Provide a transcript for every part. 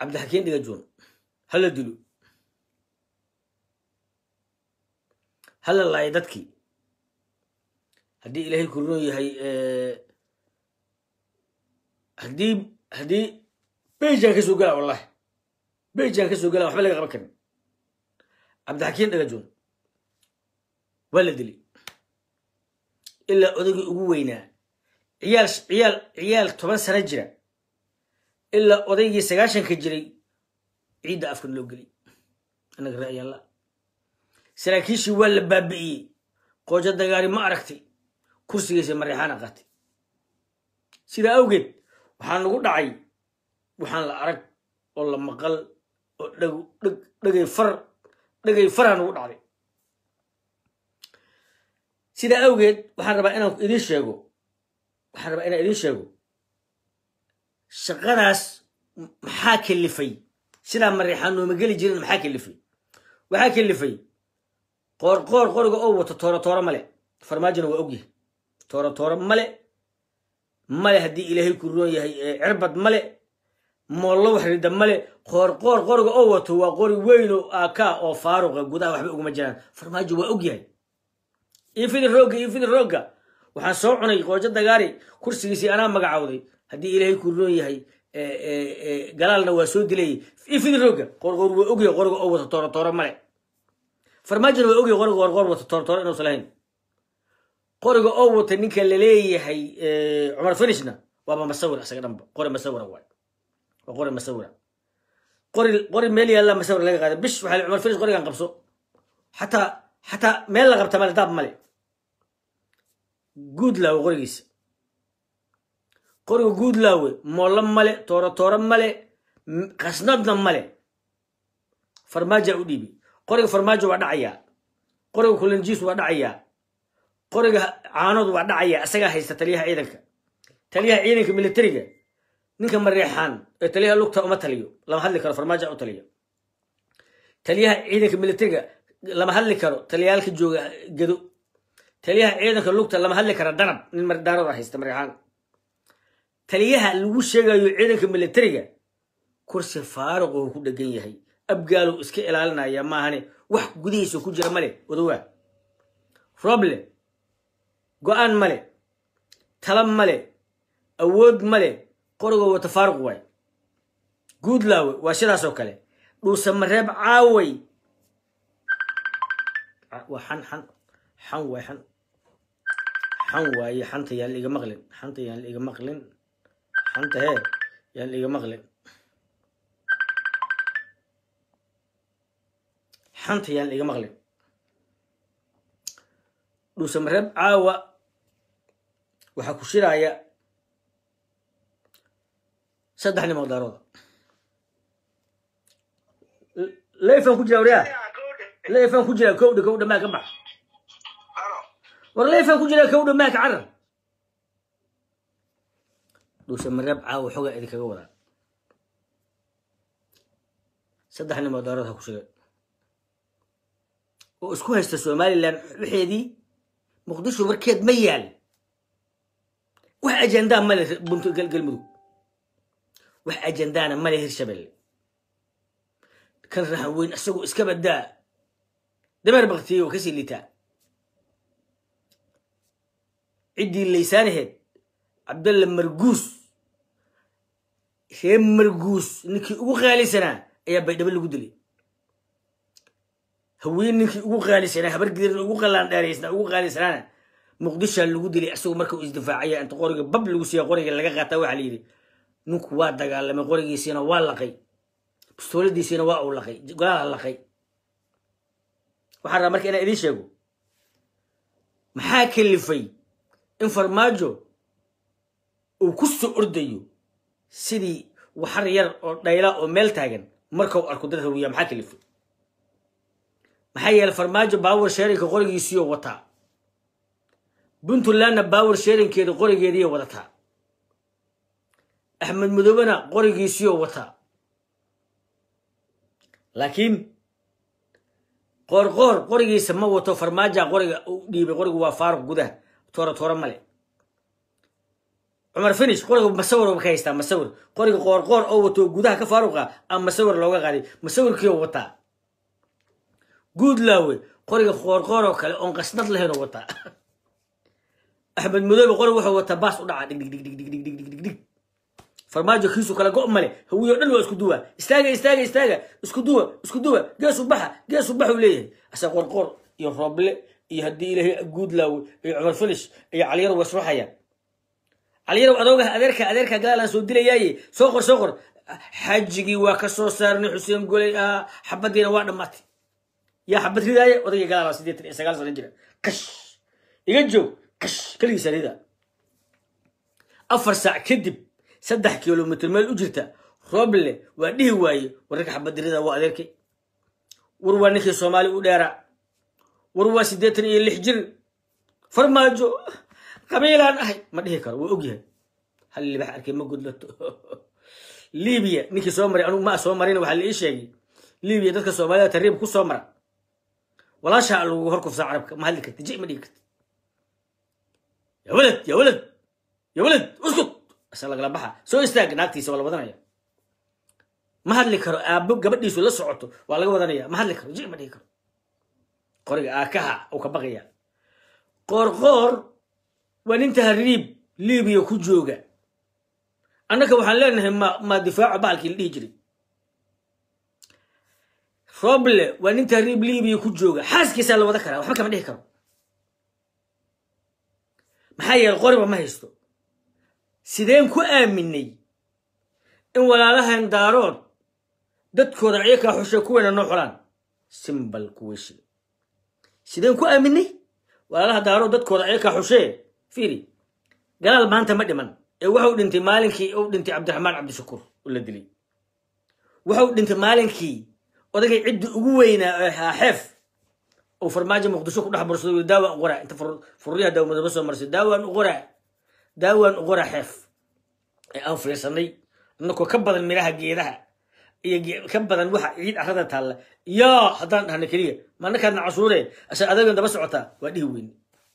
عبد الحكيم دجاجون هلا دلو هلا الله يدتكي هدي إلهي كلوني هي هدي بيجان كسو قلا والله بيجان كسو قلا وحبا لك غبكن عبد الحكيم دجاجون ولد لي إلا أدقي أقوينا عيال 10 سنة جرا إلا أدقي سقاشن كجري عيد أفكن لو قلي أنا رأي الله سراكيشي ولا بابي قوجة دقاري ما أركتي كرسي يسي مريحانا قاتي سيدا أوجد وحان نقول دعي وحان لأرك والله مقل دقي فر نقول دعي سيدا أوجد وحان ربا إنا إدين شاقو شغناس محاكي اللي في سيدا مريحان ومقالي جيرين محاكي اللي في وحاكي اللي في قور أو تورا ملي فرماجنا وأوجي تورا ملي هدي إلهي كرون يهي عربت ملي مولو حريد ملي قور أو تو قور وينو آكا أو فاروق جودا وحبي أقوم جنان فرماجنا وأوجي يفيد الروجا وحن صوعني قوجة دقاري كرسي سي أنا مقعودي هدي إلهي كرون يهي قلالنا وسود لي يفيد الروجا قور وأوجي قور أو تورا ملي فرماجنا وأوجي غور وتطور إنه سلاين قرق أو تنيك اللي ليه هي عمر فينشنا وابا مسورة سكرم قرق مسورة واي وقرق مسورة قرق مالي الله مسورة لقى هذا بش وحال عمر فينش قرق انقبصو حتى مال لقب تمال داب مالي جود لا وقرقيس قرق جود لا مولم مالي تورا مالي قسندنا مالي فرماجة وديبي قرق فرماجة ودعيا قرق كلنجيس ودعيا قرق عانود ودعيا أسجى هيست تليها عيدك ميلتريجا نك مريحان تليها لقطة وما تليو لما هل كرو فرماجة أو تليها عيدك ميلتريجا لما هل كرو تليها لك جو جدو تليها عيدك اللقطة لما هل كرو درب من دارو راح يستمريحان تليها الوش عيدك ميلتريجا كرسي فارغ وكل دقيقة هي أبقالو إسكي إلالنا يا ماهني وح قديسو كجر ملي ودواه روبلي قوان ملي تلم ملي أود ملي قرقو وتفارق واي قود لاوي واشدا سوكالي لو سمريب عاوي وحن واي حن واي حنت يالي مغلن حنت يالي مغلن حنت هي يالي مغلن حنت يالي مغلن لو سمريب عاوي waxaa ku shiraya saddex nin maqdaarooda leefan ku jira kowdha maa ka bax war leefan ku jira kowdha maa ka carar dhuuse mareeb caawa xogaa idinkaga wadaa saddex nin maqdaarood ha ku shigay oo isku haysta somalilan waxeedii muqdisho warkeed ma yaal wax ajandaa male buntu galmudug wax ajandaana male hirshabelle kan rahan weyn asagoo iska badaa dameer baktiye oo kasii liitaa ciddii laysaanaheed cabdalla marguus reer marguus ninkii ugu qaalisanaa ayaa baydhabo lagu dilay haween ninkii ugu qaalisanaa habar gidirna ugu qalaan dheeraysna ugu qaalisanaana مقدشة اللي قدلي أسوق مركو إزدفاعية أنت قرية باب اللي قصية قرية اللي قاعد واحد ليري نوك واد قال لما قرية سينا واللقي بستولي دي سينا واو لقي قال لقي وحرا مركي أنا إليش يقول محاكي اللي في انفرماجو وكسو أرديو سيدي وحرير دايلا وميل تاجن مركو أركودرها ويا محاكي اللي في محايا الفرماجو باور شارك قرية سيو وطا بنتو لانا باور شيرين كيدو قرية دي ودتها أحمد مدوبنا قرية سيو وطا لكن قرية سما وطو فرماجة قرية دي بقرية وفارق قده تورا مالي عمر فينيش قرق مسور وكيستا مسور قرق قور أو وتو جودها كفاروقة أم مسور لوجا غادي مسور كيو وطا جود لاوي قرق قور وكلا أنقصنا له هنا وطا أحمد مدوب قرق وحو وطا باس ودع دق دق دق دق دق دق دق دق فرماجو كيسو كلا قوم ماله هو يقول له اسكدوا استاجا اسكدوا جاسوا بحوا ليه عشان قور يربل يهدي له جود لاوي عمر فينيش علي يروح وسرحيا علي يروح أدرك قال أنا سودي لي جاي سوقر حجي وكسر سرني حسين قولي حبتي نواد ماتي يا حبتي ذا وذي قال أنا سديت إسقال سرنجنا كش يجوا كش كل يسأل ذا أفر ساعة كذب 3 كيلومتر ميل أجرته ربله وديه واي ورك حبتي ذا وأدرك وروانك الصومالي ودارع وروا سديتني اللي حجر فرماجو قبيلة أهي ما ده كار وأجيه هل اللي بحرك ما قلت له ليبيا نيكي سومري أنا ما سومرين وحل إيش يجي ليبيا تذكر سوماليا تريب كل سومرة ولا شاء له هركف في عربك ما هلك تجي مديك يا ولد اسكت أسألك لبحة سو استاج ناكتي سوالف وطنية ما هلك أبو قبل يسول الصعوته ولا وطنية ما هلك جي مديك قرق آكها أو كبقية قرقور وان انتهى الريب ليبيا كجوجا أنك وحن لنا ما دفاع بالك اللي يجري روبل وان انتهى الريب ليبيا كجوجا حاس كيسال لو ذكرها وحكى من يهكر محيا الغربة ما هيستو سيدين كو آمني إن ولا لها اندارون دتكو رعيكا حشكوين النحران سمبل كويشي سيدين كو آمني ولا لها دارون دتكو رعيكا حشين فيري قال ما أنت مدمن وحود أنت مالكي أو أنت عبد الرحمن عبد الشكور ولا دلي وحود أنت مالكي وذاك عد قوينا حف أو فرماجة مقدسوك وده برسول داوى غرا أنت فريها داوى مدرسة مرسي داوى غرا حف أو فريساني إنك كبر الملاها جيدها كبر الوحى عيد أخذتها الله يا هذا هنكليه ما أنك هذا عصوري عشان هذا أنت بس عطا وديه وين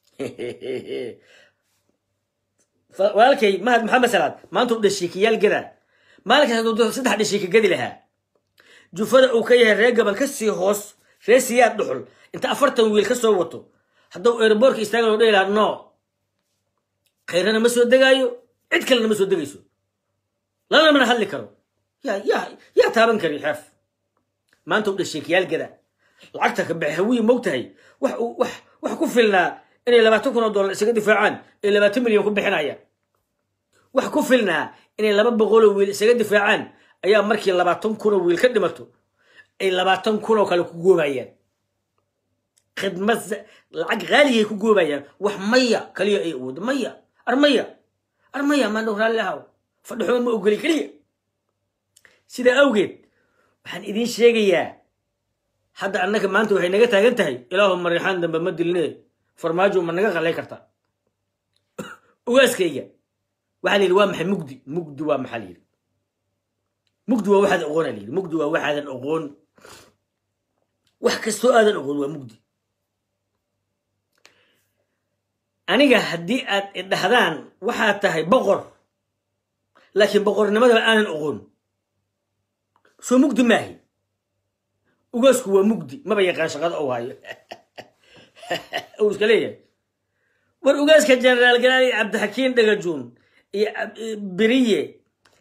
ولكن ما محمد سلام ما أنتم دشيكيال كذا مالك هذا 3 دشيك قدي لها جفرة أوكيه الرجال بالكسي هوس رئيسيات دحل أنت أفرت ويل كسوته هذا إيربورك يستعملوا ده لأنه خيرنا مسود دقايو اتكلم مسود دقيسو لا من هل كرو يا تابن كري حف ما أنتم دشيكيال كذا لعقتك بحوي موتهي وح كفلنا إن لما تكون دولار سجد دفاعان إلا ما تملي يكون بحناية وحكوفلنا إن لما بقولوا ويل سجد دفاعان أيام مركي لما تنكروا ويل كدمته إلا ما تنكروا كانوا كجوبايا خدمة العق غالية كجوبايا وحمية كليه يعود أرمية ما نهر لها فدحون ما أقولي كليه سيدا أوجد وحن إذين شيء حتى أنك ما أنتوا حين جتها جنتهي إلههم مريحان دم بمد لنا فرماجو من نجاح عليه كرتا واسكية وحلي الوامح مجد وامحليل مجد واحد أغون لي مجد واحد أغون وحكى السؤال الأغون ومجد أنا جهدي الدهدان واحد تهي بقر لكن بقر نمد الآن الأغون شو مجد ما هي وقاسك هو مجد ما بيقان شغال أو هاي وسكليه ورؤاس كجنرال جلالي عبد الحكيم دجاجون بريه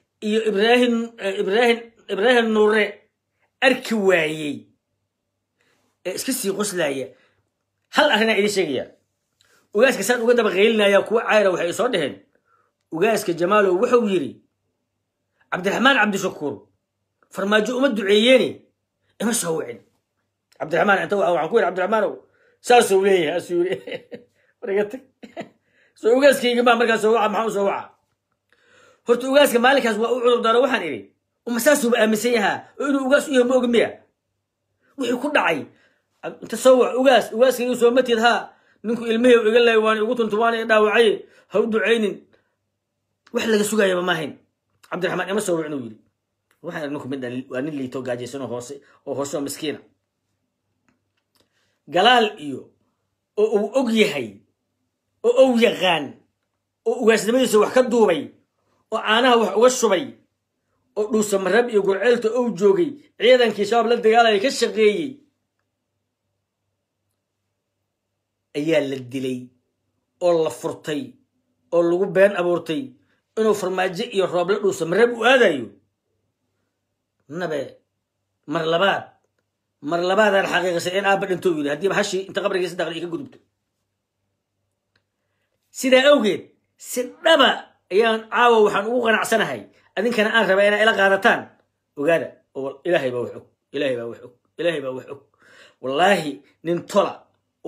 إبراهيم نور أركواي اسكسي غسلاية هل أخنا إلي شيء وقاس كسان وقد بغيلنا يا كوع عايرة وحي صدهن وقاس كجماله وحويري عبد الرحمن عبد الشكور فرماجو مد عيني إما سوعين عبد الرحمن أنت أو عقول عبد الرحمن ساسو ليه أسوري ورقتك سوقاس كي جماعة مركز سوعة محمد سوعة هرت وقاس كمالك هذا وعود دار وحن إلي ومساسو بأمسيها إنه وقاس يهم أجمية ويكون دعي أنت سوع وقاس كي يسوع متى ها منكم المية ويقول لي وأنا قلت أنتوا وأنا داوعي هودوا عينين وحلا السوق يا ماهين عبد الرحمن ما سووا عنويلي وحنا منكم بدنا وأنا اللي توقع جيسونه هوسي وهوسه مسكينة قلال إيو أو أجيهي أو يغان ugaasnimadiisa wax ka duubay oo caanaha wax uga shubay oo dhuusamarab iyo gurceelta uu joogay ciidankii shabaab la dagaalaya ka shaqeeyey ayaa la dilay oo la furtay oo lagu been abuurtay inuu farmaajo iyo rooble dhuusamarab u aadayo nabe mar labaadaan xaqiiqisay in aabba dhinto yidhi haddiiba hashii inta qabrigiisa daaqli ka gudubto sidaa awgeed si dhaba ayaan caawa waxaan ugu qanacsanahay adinkana aan rabaa inaa ila qaadataan ogaada oo ilaahay baa wax og wallaahi nin tola oo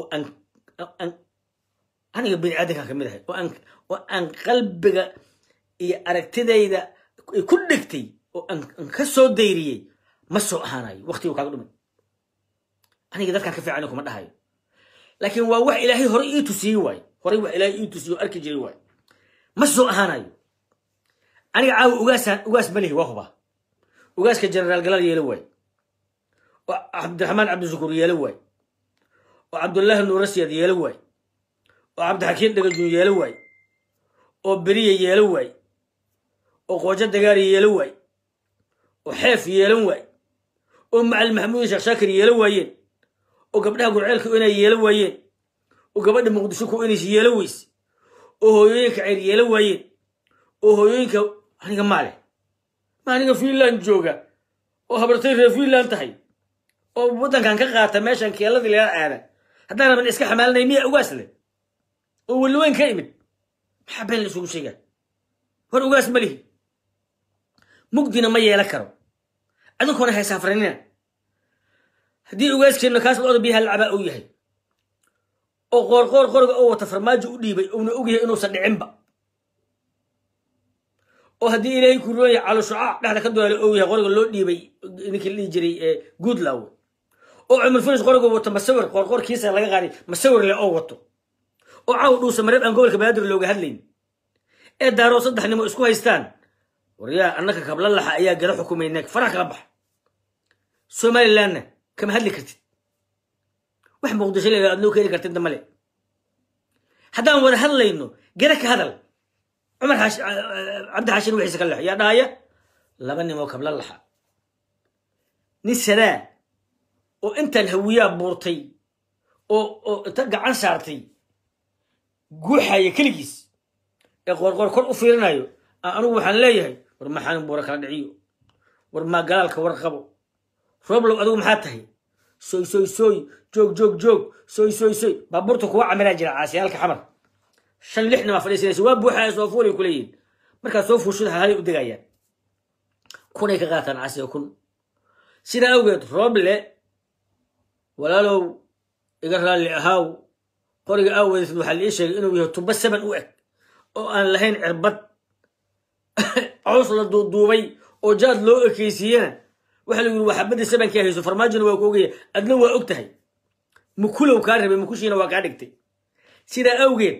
aniga bini aadankan ka mid ahay oo aan qalbiga iyo aragtidayda ku dhigtay oo aan ka soo dayriyey ma soo ahaanayo waqtigu kaaga dhumin aniga dadkan ka fiican kuma dhahayo laakiin waa wax ilaahay hore ii tusiyey waayo horey wax ilaahay ii tusiyo arki jiray waayo ma soo ahaanayo aniga caawa ugaas malihi waa hubaa ugaaska jenaraal galaal yeelo waayo oo cabdiraxmaan cabdishakuur yeelo waayo oo cabdullaahi nuurasiyad yeelo waayo oo cabdixakiin dhagajuun yeelo waayo oo beriye yeelo waayo oo qoojo dagaari yeelo waayo oo xeef yeelan waayo oo macalin maxamuud sheekh shaakir yeelo waayeen oo gabdhaha gurceelka inay yeelo waayeen oo gabadha muqdisho ku inays yeelo weyse oo hooyooyinka ceyr yeelo waayeen oo hooyooyinka aniga maale ma aniga fiinland jooga oo habartay reer fiinland tahay oo waddankan ka qaata meeshan keeladii laga aada haddaan raban iska xamaalanay miya ugaas leh oo weli weyn ka imid maxaa been la isugu sheegaa war ugaas ma lihi mugdina ma yeelan karo adinkuna hay saafranina haddii ugaaskeena kaas looda biyaha lacabaa uu yahay oo qoriga oo wata farmaajo u dhiibay uuna og yahay inuusan dhicinba oo haddii ilaahay ku rooyay calo shucaac dhexda ka doolay og yahay qoriga loo dhiibay ninkii la dhihi jiray goodlaw oo cumar fulis qoriga wato masawir qorkiisa laga qaaday masawir leh oo wato oo caaw dhuusamarab aan gobolka banaadir looga hadlayn ee daaroo 3 nimo isku haystaan waryaa annaka kabla laxa ayaa gala xukumayna farax kala bax Somaliland kama hadli kartid wax muqdisho leeyahay adnoo keeni kartid damale haddaan wada hadlayno gala ka hadal cumar cabdi xashin wixiisa kala yaa dhaaya 2 nimo kabla laxa nisada oo intaan hawiyaa buurtay oo inta gacan saartay guuxaya kaligiis ee qorqor kor u fiirinayo anigu waxaan leeyahay war maxaan buura kala dhiciyo war ma galaalka war qabo roblow adigu maxaa tahay soy joog soy baabuurta kuwa camira jira caasiyaalka xamar 5-6 nima fadhiisanaysa waa buuxaya soo fuulay ku leeyihiin markaa soo fuushada halay u degayaan kunay ka qaataan caasiyo kun sida awgeed roble walaalow iga raalli ahaaw qoriga aawadiisad waxaa la ii sheegay inuu yahay tuba 7 u eg oo aan lahayn cirbad caws la duuduubay oo jaad loo ekeysiiyana waxa la yiri waxa badi 7 hayso farmaajina waa ku ogaya adna waa og tahay mukulow ka rabay mukushiina waa ka dhigtay sida awgeed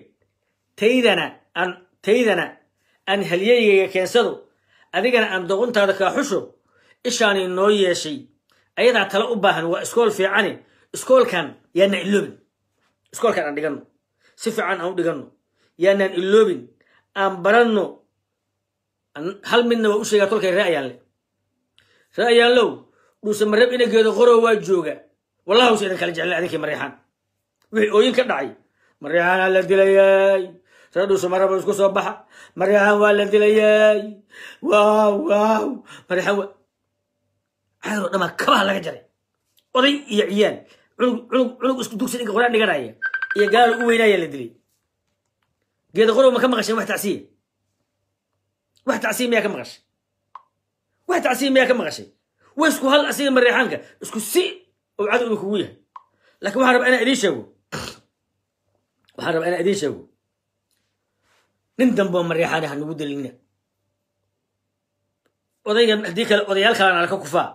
taydana aan halyeeyga keensado adigana aan doqontaada ka xusho ishaani noo yeeshay ayada tala u baahan waa iskool fiican iskoolkan yaana iloobin iskoolkan aan dhigano si fiican aan u dhigano yaana iloobin aan baranno hal midna waa u sheegaa tolkay ra'ayaan low dhuusamarab ina geedo qoro waa jooga wallahi uu sidin kala jecel adinkii mariixan wixii ooyin ka dhacay mariixan la dilayay dhuusamarab isku soo baxa mariixan waa la dilayay waaw mariixan ayro dhama kabaha laga jaray oday iyo ciyaal cunug isku dugsi inka quraan dhiganaya iyo gaal u weynaya la dilay geedo qoro ma ka maqashay wax tacsiim miyaa ka maqashay wax tacsiim miyaa ka maqashay way isku hal asiga mariixanka isku si oo cadow kugu yahay laakiin waxaan rabaa inaan idiin sheego nin dambo mariixan ha nagu dalina odaygan haddii kale odayaal kalena alka kufaa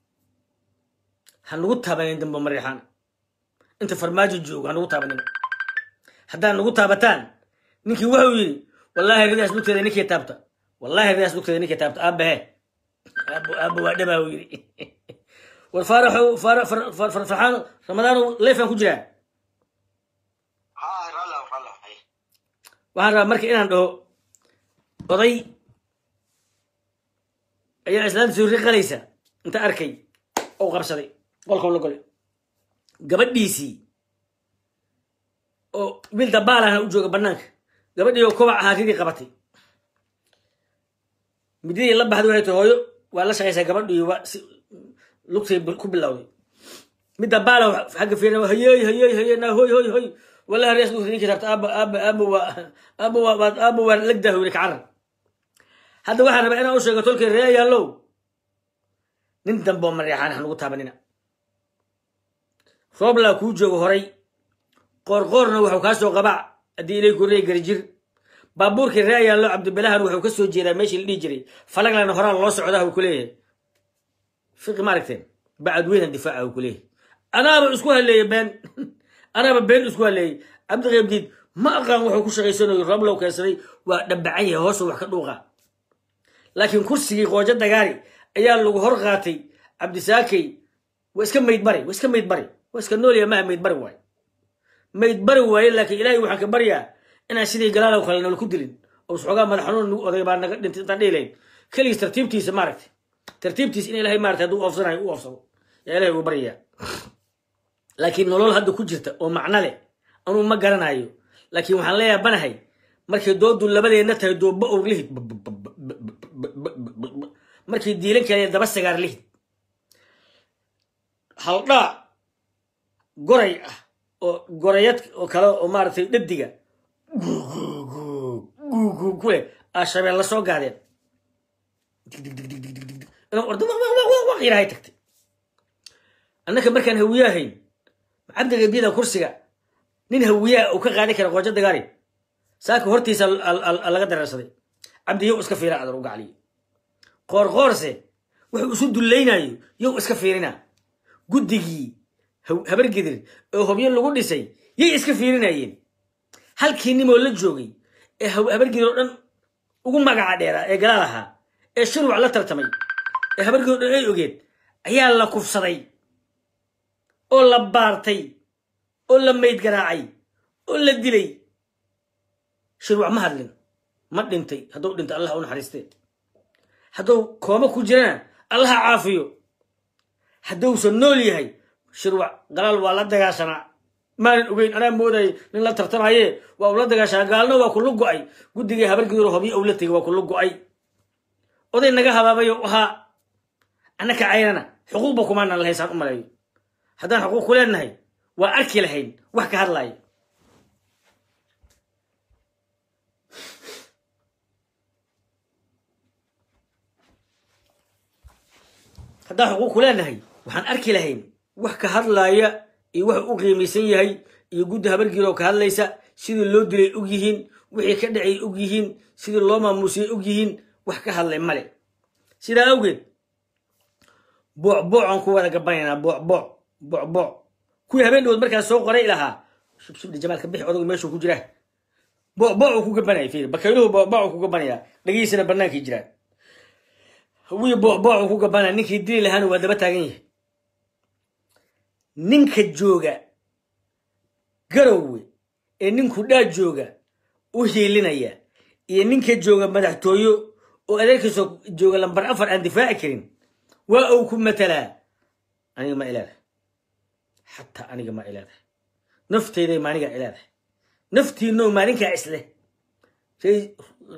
ha nagu taabanin dambo mariixan inta farmaajo joogo ha nagu taabanin haddaan nagu taabataan ninkii wuxuu yidhi wallaahi ridaas lugteeda ninkii taabta aabahe aabba waa dhabaa uu yidhi war farxaan ramadaano leefaan ku jiraa waxaan rabaa marka inaan dhaho oday ayaa islaanta suuri qalaysa inta arkay oo qabsaday qolkoo la golay gabadhiisii oo wiil dabaalahna u jooga bannaanka gabadhii oo kobac ahaa ridii qabatay mididii la baxday waxay tahay hooyo waa la shaqaysaa gabadhii waa lugtay ku bilowday mid dabaala xagga fiirina hayey na hoy والله رئيس مديرية كتبت أبو لقده ولك عرب هذا واحد بقينا أوشة قلت لك الرئي يالو نندم بوم الريحان حنو تابننا صوب لا كوجو هري قرقورنا وحوكاسو قبع أدي إلي كوري قريجير بابورك الرئي يالو عبد الله وحوكاسو جيرا ماشي اللي يجري فلق لنا هران الله سعوده وكليه فقه ماركتين بعد وين الدفاع وكليه أنا بأسكوها اللي يبان أنا ببين أسبوع لي عبد الغيب جديد ما أقام وحكوش غيسونه يرب له كسري ودبعيه هوس وحكي لغة لكن كرسي قوجد دقاري أيام لو هرغاتي عبد ساكي وإسكن ما يتبري وإسكن نولي ما يتبري واي لكن إلهي وحكي بريا أنا سيدي قلاله وخلينا الكدلين أو سحقا مدحنون وضيبان نتطليلين كلي ترتيبتي سمارت ترتيبتي إن إلهي مارت هدو أفصنا وأفصل يا إلهي وبريا لكن نولول هادو كجرتا oo macna leh anu ma garanayo laakiin waxaan leeyahay banahay markay doodu labadeena tahay dooba oo lihid markay diilan kale daba sagaar lihid halda goray ah oo gorayad oo kale oo maartay dhadiga kule ashabeel la soo gaadeen inuu ordo wax yarahay tagtay annaka markaan hawiyahayn عبد الجبيدة كرسية نين هوية وكقاعد كده قوجد دقاري ساك هرتيس الله قدر رصدي عبد يو اسكفيرا على روق علي قرقورسه وسود اللينا يو اسكفيرنا قدقي هبر قدر هبين لو ديساي يي اسكفيرنا يين هل كيني مولد جوغي هبر قدر ugu magaca dheera ee galaalaha ee shirwac la tartamay ee habarkood ay ogeed ayaa la kufsaday oo la baartay oo la meyd garaacay oo la dilay shirwac ma hadlin ma dhintay haduu dhinto Allah u naxariistay haduu kooma ku jirana Allah caafiyo haduu soo nool yahay shirwac galaal waa la dagaashana maan ogeyn ana mooday in la tartamaye waa la dagaashaa gaalna waa ku lugo'ay gudiga habarkiiru hobi awlatiga waa ku lugo'ay oday naga habaabayo waxa anaka cayrana xuquuqba kuma aan lahaysan u maleeyo haddaan xuquuq ku leenahay waa arki lahayn wax ka hadlay haddaan xuquuq ku leenahay waxaan arki lahayn wax ka hadlaya iyo wax u qiimaysan yahay iyo gud habarkiiru ka hadlaysa sidii loo dilay og yihiin wixii ka dhacay og yihiin sidii loo maamusay og yihiin wax ka hadlay male sida awgeed boocboocan ku wada gabanayna boocbooc kuwii habeendood markaa soo qoray lahaa shubshubda jamaalka bixi odagu meeshuu ku jira boocbooc ku gabanaya fiir bakayluhu boocbooc ku gabanaya dhagiisana bannaankii jiraan hawiye boocbooc ku gabanaya ninkii dili lahaana waa daba taagan yahay ninka jooga garowe ee ninku dhaa jooga u hiilinaya iyo ninka jooga madaxtooyo oo adeerkiisa jooga lambar 4 aan difaaci karin waa uu ku matalaa aniga ma ilaada حتى أنا ما إلى ذا نفتي ذي ما نيجا إلى ذا نفتي إنه ما نيجا إسله شيء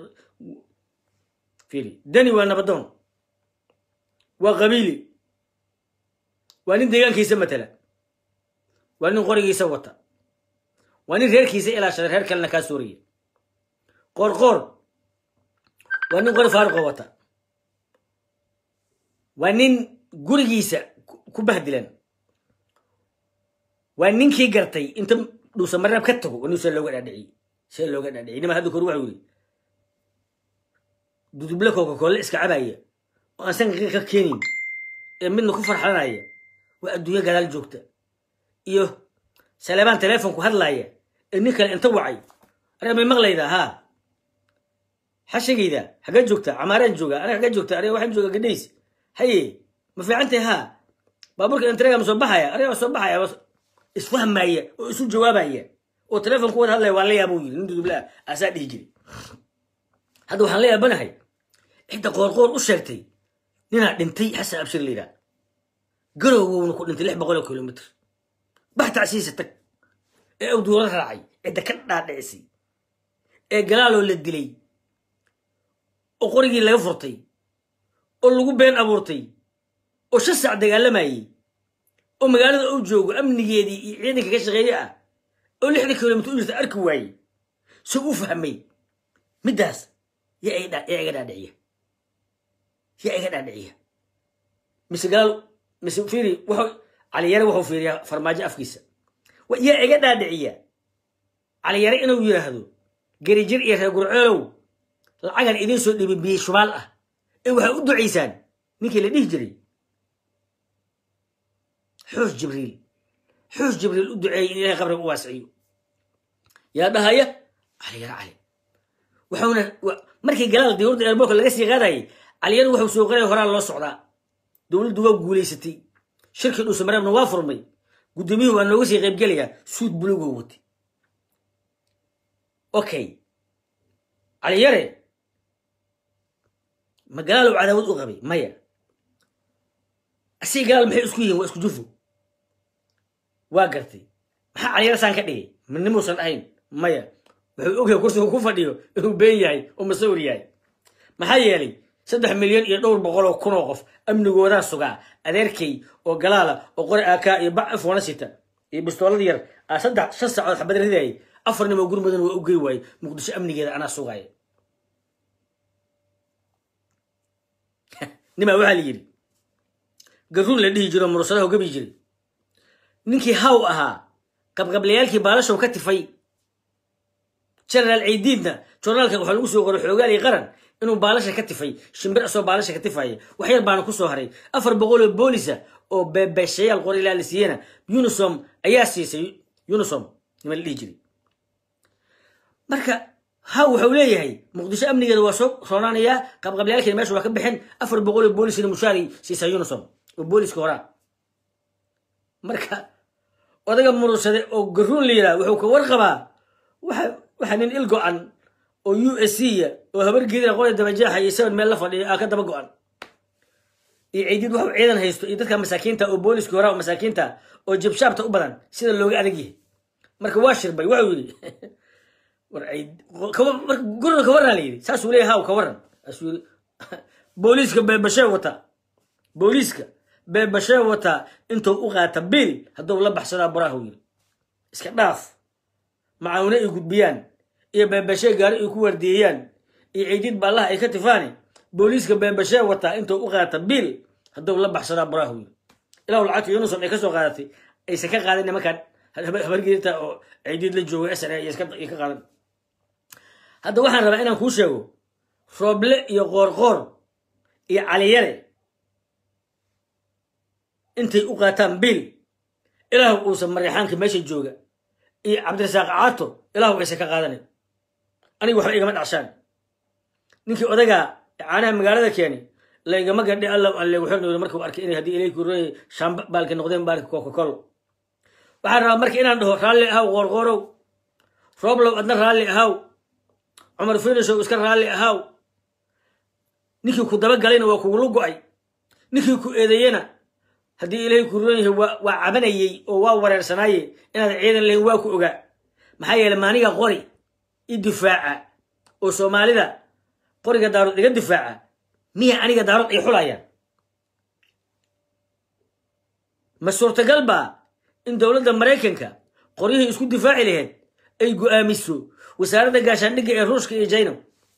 فيلي دني وأنا بدون وقبيلي وأنا ديان كيس مثلا وأنا غوري كيس وطا وأنا غير كيس إلى شهر هير كلنا كسورية قرقور وأنا غير فارق وطا وأنا غوري كيس كبهدلن وانينكي قرتي انت دوسا مرة بكتبه وانو سير لوغا دادعي انما هادو كروح يقولي دودو بلا كوكا كولا اسكا عبايا وانسان غير كينين منو كفر حلايا وادويا قلال جوكتا ايوه سلابان تليفونكو هادلايا انيكا انت وعي رامي مغلي ذا ها حشقي ذا حقا جوكتا عمارين جوكا انا حقا جوكتا اريا واحد جوكا قديس هاي ما في عنتي ها بابورك انت ريا مصبحايا اريا مصبحايا بس اسفهم معي واسو جوابايا وتلفون كود هلا ولا يا ابوي ندو بلا اساد يجري هذا waxaan la yaabanahay inta qoorqoor u sheegtay nina dhintay xasan abshir liira garowna ku dhintay 600 kilomitir baxta asiisatag ee uu duulo raacay inta ka dhaadheysay ee galaalo la dilay oo qorigii laga furtay oo lagu been abuurtay oo shasac dagaalamayay oo magaalada uu joogo amnigeedii iyo ciidanka ka shaqeeyay ah oo 6 kilomitir u jirta arki waayay soo u fahmay midaas يا إيجاد عادية مسجال مسفيري وحو على يري وحو فيري فرماجة أفكيسة ويا إيجاد عادية على يري إنه يهدو جريجر يهجر علو العجل إذا سود بشماله إيه ودو عيسان نيكي اللي يجري حوش جبريل ودعي إلى قبر واسعي يا بهاية على يري علي وحونا markii galaal dawladda eerboorka laga sii qaaday Aliyadu wuxuu soo qoray horaan loo socdaa dawladdu waa guuleysatay shirkadu Soomaaliya waa furmay guddoomiyuhu waa nooga sii qayb galaya suud buluug wati okay Aliyare magaalo cadaawad u qabay maya asii gaal maxay isku yihiin waa isku jufo waa gartay maxaa Aliyare saan ka dhigay midnimoosan ahayn maya wuxuu ogyahay kursiga ku fadhiyo inuu been yahay oo mas'uul yahay maxaa yeelay 3 milyan iyo 200 kun oo qof amnigooda sugaa adeerkay oo galaala oo qori AK iyo bac F1 sita iyo bistoolad yar 3 saacadood xabad riday afarnimo gurmadan waa u geey waay muqdisho amnigeeda ana sugaay nima waxa la yiri garuun la dhihi jiro mursadaha gabi jiray ninkii haw ahaa qabqablayaalkii baalasho ka tifay جنرال عيديدنا جورنالك waxa lagu soo qoray xoogaali qaran inuu baalasha ka tifay shimbir soo baalasha ka tifay wax yar baan ku soo haray 400 boolisa oo beebeshayaal qori ilaalisiina Unisom ayaa siisay Unisom nima la dhigi marka ha wuxuu leeyahay muqdisho amnigeeda waa soo roonaanaya qabqabliyaalkii meesha waa ka bixin 400 boolisina mushaari siisay Unisom oo booliska hora marka odaga murushade oo garuun liira wuxuu ka warqabaa waxaan il go'an oo USC oo habar geedina qolada dabajaha iyo 7 meel la fadhiyo ka daba go'an iyo ciidid wax ciidan haysto iyo dadka masaakiinta oo booliska hore oo masaakiinta oo jabshaabta u badan sida looga adag yahay marka waa shirbay waxa uu yiri war ciid gurna ka waran leeyay saas uu leeyahay ka waran asuu booliska beebashay wata intuu u qaata bil haduu la baxsada baraha yiri iska dhaaf معاونه يقبيان إيه ببشة قال يكورديان إيه عيدين بالله إيه كتفاني بوليس كببشة وتا أنتوا أغاث بيل هذا ولا بحصنا براهوي إلا والعاتي يونس أم يكسو غاثي أي سكان قاعدين مكان هبرجي تا عيدين للجو أسرع يسكت يكقاعد هذا واحد ربعنا كوشوا فروبل يغرغر علييره أنت أغاثان بيل إلا هو أوسم مريحان كماشي الجوجا إيه عبد الرزاق عاطو إلا هو إيش كقادني أنا وحنا إيجا من عشان نيجي أدقى أنا مقالة كياني لا إيجا ما قدي الله اللي وحنا مركب أركيني هدي إليك وري شام بالك نقدم بالك كوكا كولا وحنا مركب إنا عنده رالي هاو غرغرو روبلو أدنى رالي هاو عمر فينيسو إسكر رالي هاو نيجي كدبا قالينا وكولو قاي نيجي كإيدينا هدي إليه كوروني هو وعبناي أو ورسناي إن هذا عيد اللي هو كوجا محيي لما نيجا قري الدفاع وسومالي ذا قري قدارو الدفاع مية أنا قدارو يحولايا مسورة قلبها إن دولة أمريكا قريه يسكت دفاعي لهن أي قاميسو وسارة قاشان نجي الروس كي جاينو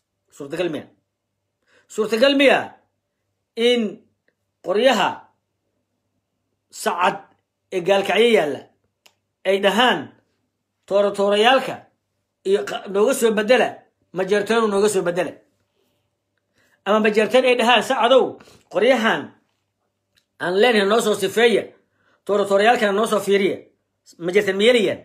سورة قلبها إن قريها سعد قالك عيال أي دهان توريالك نوغسو بدلة مجرتين ونوغسو بدلة أما مجرتين أي دهان سعدو قريهان أن لين نوصو صفية توريالك نوصو فيرية مجرتين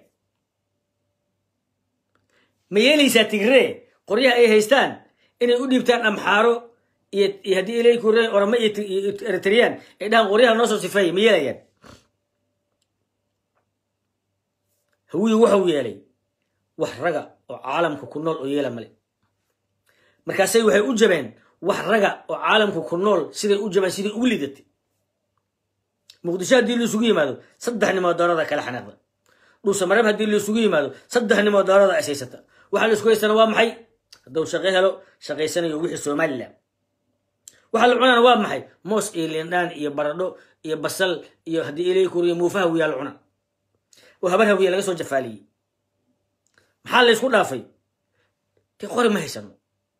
ميالي ساتيغري قريها أي هيستان إن يقول يبتان أمحارو يهدي إليك ورمي إريتريان إنها قريها نصر صفاي مياليان هو يوحو يالي وحرقة وعالم كنول ويلا ملي مركاسي وحي أجبين وحرقة وعالم كنول سيدي أجبين سيدي ولدت مقدشات دي اللي سوقي مالو صدحني ما دارada kala xanaaqda dhuusa marab hadii la isugu yimaado saddexni ma daarada asaysata waxa la isku haysana waa maxay hadduu shaqo helo shaqaysanayo wixii Soomaaliland waxa la cunana waa maxay moos iyo liindaan iyo baradho iyo basal iyo hadii ilay kuriyo muufaha wiya la cuna oo habar wiya laga soo jafaaliyay maxaa la isku dhaafay ti qori ma haysano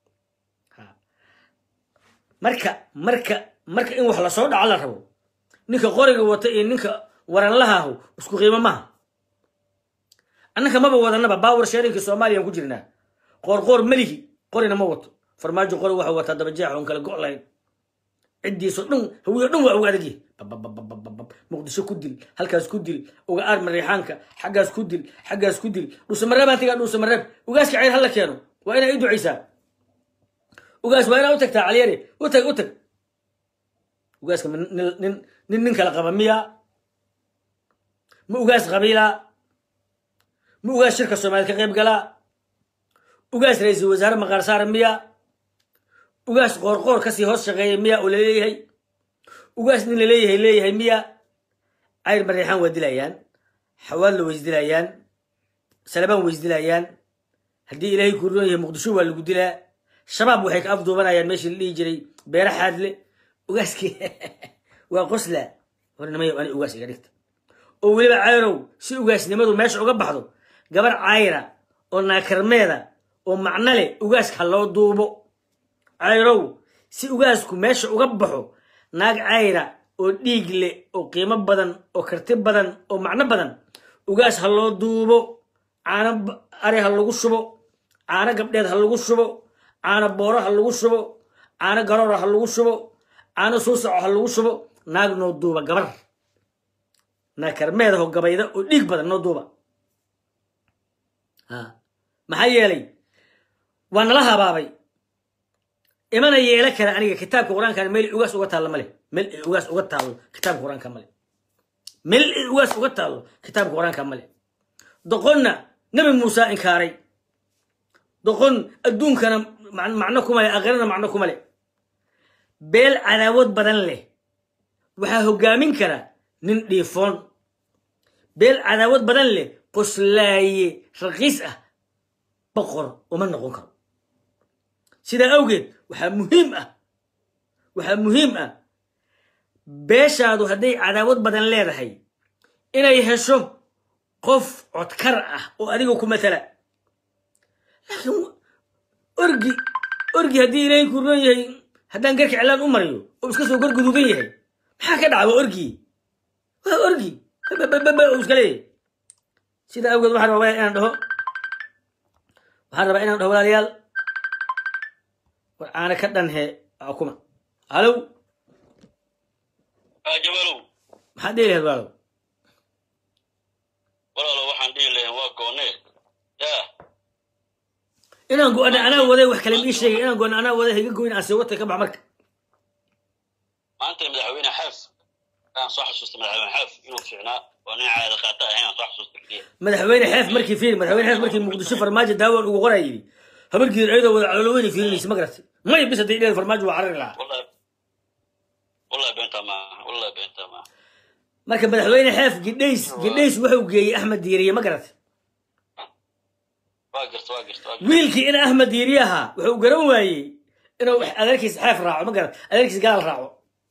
marka in wax la soo dhaco la rabo ninka qoriga wata iyo ninka waran lahahu isku qiimo maaha annaka maba wadanaba baawar sheerinka Soomaaliya ku jirnaa qoor malihi qorina ma wato farmaajo qori waxa wata daba jeex oo kala go'layn cidiiso dhan hawiyo dhan waa uga adagii muqdisho ku dil halkaas ku dil uga aar mariixaanka xaggaas ku dil dhuusa marab ugaaska cayr hal la keeno waa inay duceysaa ugaas waa inay u tagtaa caliyare u tag ugaaska nin kala qaba miya ma ugaas qabiila ma ugaas shirka Soomaaliya ka qayb gala ugaas ra'iisul wasaare maqaar saar miya ugaas qoor ka sii hoos shaqeeyay miya oo leeyahay ugaas nin leeyahay miya ayr mariixaan waa dilayaan xawaal la weysdilayaan salabaan weysdilayaan hadii ilaahay ku roon yahay muqdisho waa lagu dilaa shabaab waxay ka afduubanayaan meeshii la dhigi jiray beera xaadle ugaaski waa qosla hornimay aan ugaas iga dhigta oo waliba cayrow si ugaasnimadu meesha uga baxdo gabar cayra oo naakarmeeda oo macna leh ugaaska loo duubo cayrow si ugaasku meesha uga baxo naag cayra oo dhiig leh oo qiimo badan oo karti badan oo macno badan ugaas loo duubo caana ari lagu shubo caana gabdheed lagu shubo caana booro lagu shubo caana garoor lagu shubo caana suusac lagu shubo naag noo duuba gabar naakarmeeda oo gabayda oo dhiig badan noo duuba maxaa yeelay waa nala habaabay imana yeela kara aniga kitaabka quraanka meel ugaas uga taalo male meel ugaas uga taalo kitaabka quraanka male meel ugaas uga taalo kitaabka quraanka male doqonna nabi Muuse inkaaray doqon adduunkana macno kuma leh aqrana macno kuma leh beel cadaawad badan leh waxa hogaamin kara nin dhiifoon beel cadaawad badan leh qoslaaye raqiis ah boqor uma noqon karo sida awgeed waxa muhiim ah beeshaadu haday cadaawad badan leedahay inay hesho qof codkar ah oo adiga ku matala laakiin orgi hadii ilaahay ku roon yahay haddaan garka cilaan u mariyo oo iska soo garguduudan yahay maxaa ka dhacay orgi iska leeyahay sida awgeed waxaan rabaa inaan dhaho walaalayaal war aana ka dhanhe akuma halow jabalow maxaad dhihi lahayd walaalo waxaan dhihi lahayn waa goonee inaan go'ana anaa waday wax kale ii sheegay inaan go'ana anaa waday higa goyn aan sii watay ka bax marka maanta madaxweyne xaaf aan soo xasuustay madaxweyne xaaf inuu fiicnaa oo nin caada qaata ahayn aan soo xasuustay madaxweyne xaaf markii muqdisho farmaajo daawar ugu qorayay habarkii ayadoo wada caloolweyn fiirinaysa ma garatay may bis hadii ilaa farmaajo waa carari lahaa wallahi beenta ma marka madaxweyne xaaf gidhays wuxuu geeyay Axmed Diiriye ma garatay waa garta wiilkii in Axmed Diiriye ahaa wuxuu garan waayay inuu adeerkiis xaaf raaco ma garatay adeerkiis gaal raaco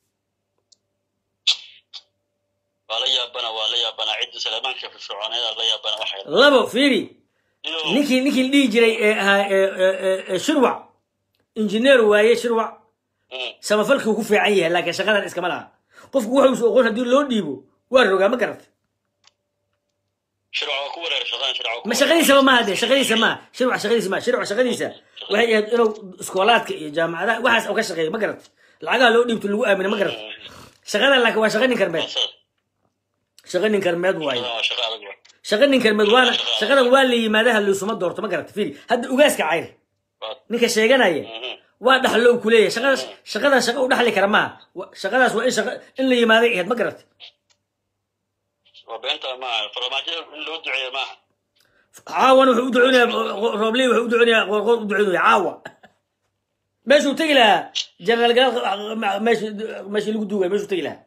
wala yaabana cid Salamaanka fi shucaanada la yaabana waxay labo fiiri ninkii dhigi jiray shirwac injineer waaye shirwac samafalku ku fiican yahay laakiin shaqadan iska ma laha qofku wuxuu soo qoon hadii loo dhiibo waa rogaa ma garatay shirwac ku wareer shaqadan ma shaqadiisa ma hade shaqadiisa waxay ahayd inuu iskoolaadka iyo jaamacadaha waxaas oo ka shaqeeyo ma garatay lacagaha loo dhiibto lagu aamino ma garatay shaqadan laakiin waa shaqanin karmeed waaye shaqanin karmeed waana shaqadan waa la yimaadaha loo suma doorto ma garatay fiiri hadda ugaaska cayr ninka sheeganaya waa dhaxlow ku leeyahay shaqadan shaqo u dhaxli kara ma shaqadaas waa in la yimaaday ahayd ma garatay وبنتها ما فرماجي لو دعي ما عاون وحود عنا روبلي وحود عنا وحود عنا عاوة ماشي وتجلها جنرال قال ماشي اللي قدوه ماشي وتجلها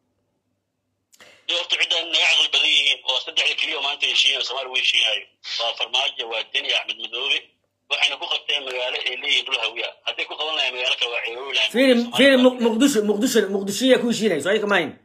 يوم تعد أن يعقل بديه وصدق لك اليوم أنت يشين وسمار ويشين هاي فرماجة والدنيا أحمد مدوبي وحنا كو قبتين مقالة اللي يدلها وياه حتى كو قبلنا مقالة كواعيرو فين مقدشية كل شيء سؤالك ماين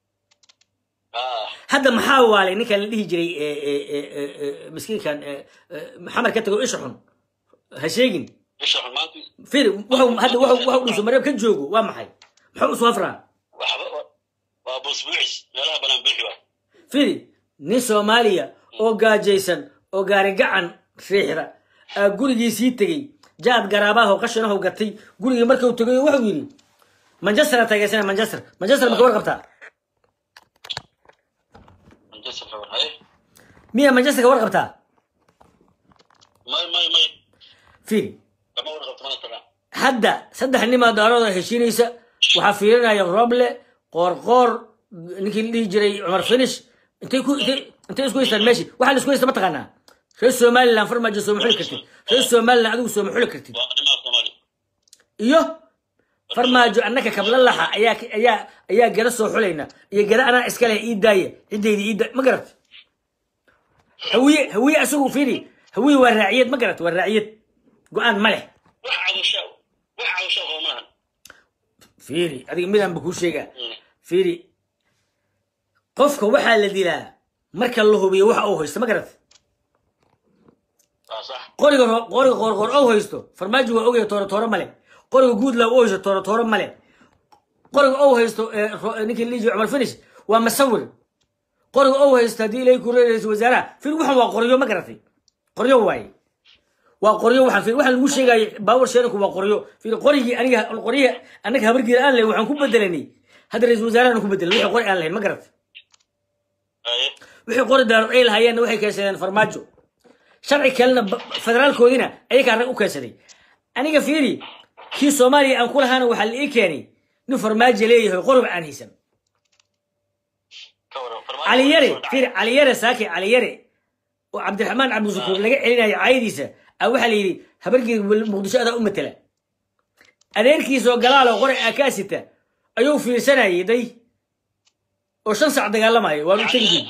هذا محاولة إنك اللي يجري مسكين كان محمد كتقول إيش حن هشيجن إيش حن ما فين وهو هذا وهو نسمره كن جوجو وامحي محوس وفرة وابو سبوعس لا بنا بلحوا فين ني سوماليا أو جاجيسن أو جارجعن فيحرة قولي سيتجي جاد قراباه وقشنه وقتي قولي مركو تجي وحويني منجسر تجسنا منجسر مكور قبتها مية منجسر كور قبتها ما فين حدا صدق إني ما داروا هشينيسا وحفيرنا يغرب له قرقر نك اللي يجري عمر فينش انت اسكو ماشي واحد اسكو ما تقنا في الصومال لا فرما جسم حلكتي في الصومال لا ادو سوم حلكتي ايوه فرماجو انك قبل الله ايا جلسو حلينا يا جدا انا اسكله ايدايه عيدي ما قرت هوي اسوق فيني هوي والرعيد ما قرت والرعيد قوان ملح وحاو شو ما فيري ادي ميدان بكو شيغا فيري قفك waxa la dilaa marka la hubiyo waxa uu haysto ma garad صح qoriga oo haysto farmaajo waa ogay tooro male qoriga guud la oo haysto tooro male qoriga oo haysto ninkii liijo Umar Finish waa masawir qoriga oo haysto hadii ilay ku reeyay wasaaraha fir waxan waa qoriyo ma garatay qoriyo waay waa qoriyo waxan lagu sheegay baawar sheeranku waa qoriyo fir qorigi aniga habargeeda aan leeyahay waxaan ku bedelanay hada ra'iisul wasaaraha ku bedelay wixii qori aan leeyahay ma garatay wixii qori daar ay lahaayeen waxay keensadeen farmaajo sharci kalena federaalkoodina ayaga rag u keensaday aniga fiiri kii Soomaaliya aan ku lahaana waxa la ii keenay nin farmaajo leeyahay qorb aan haysan علي يري ساكي علي يري وعبد الرحمن عبد الشكور لقى علينا عايديسه او waxa la yiri habarkii muqdisho ada u matala adeerkiisa oo galaal oo qori akaasita ayuu fiirsanayay day oo shan saac dagaalamay waa u tagin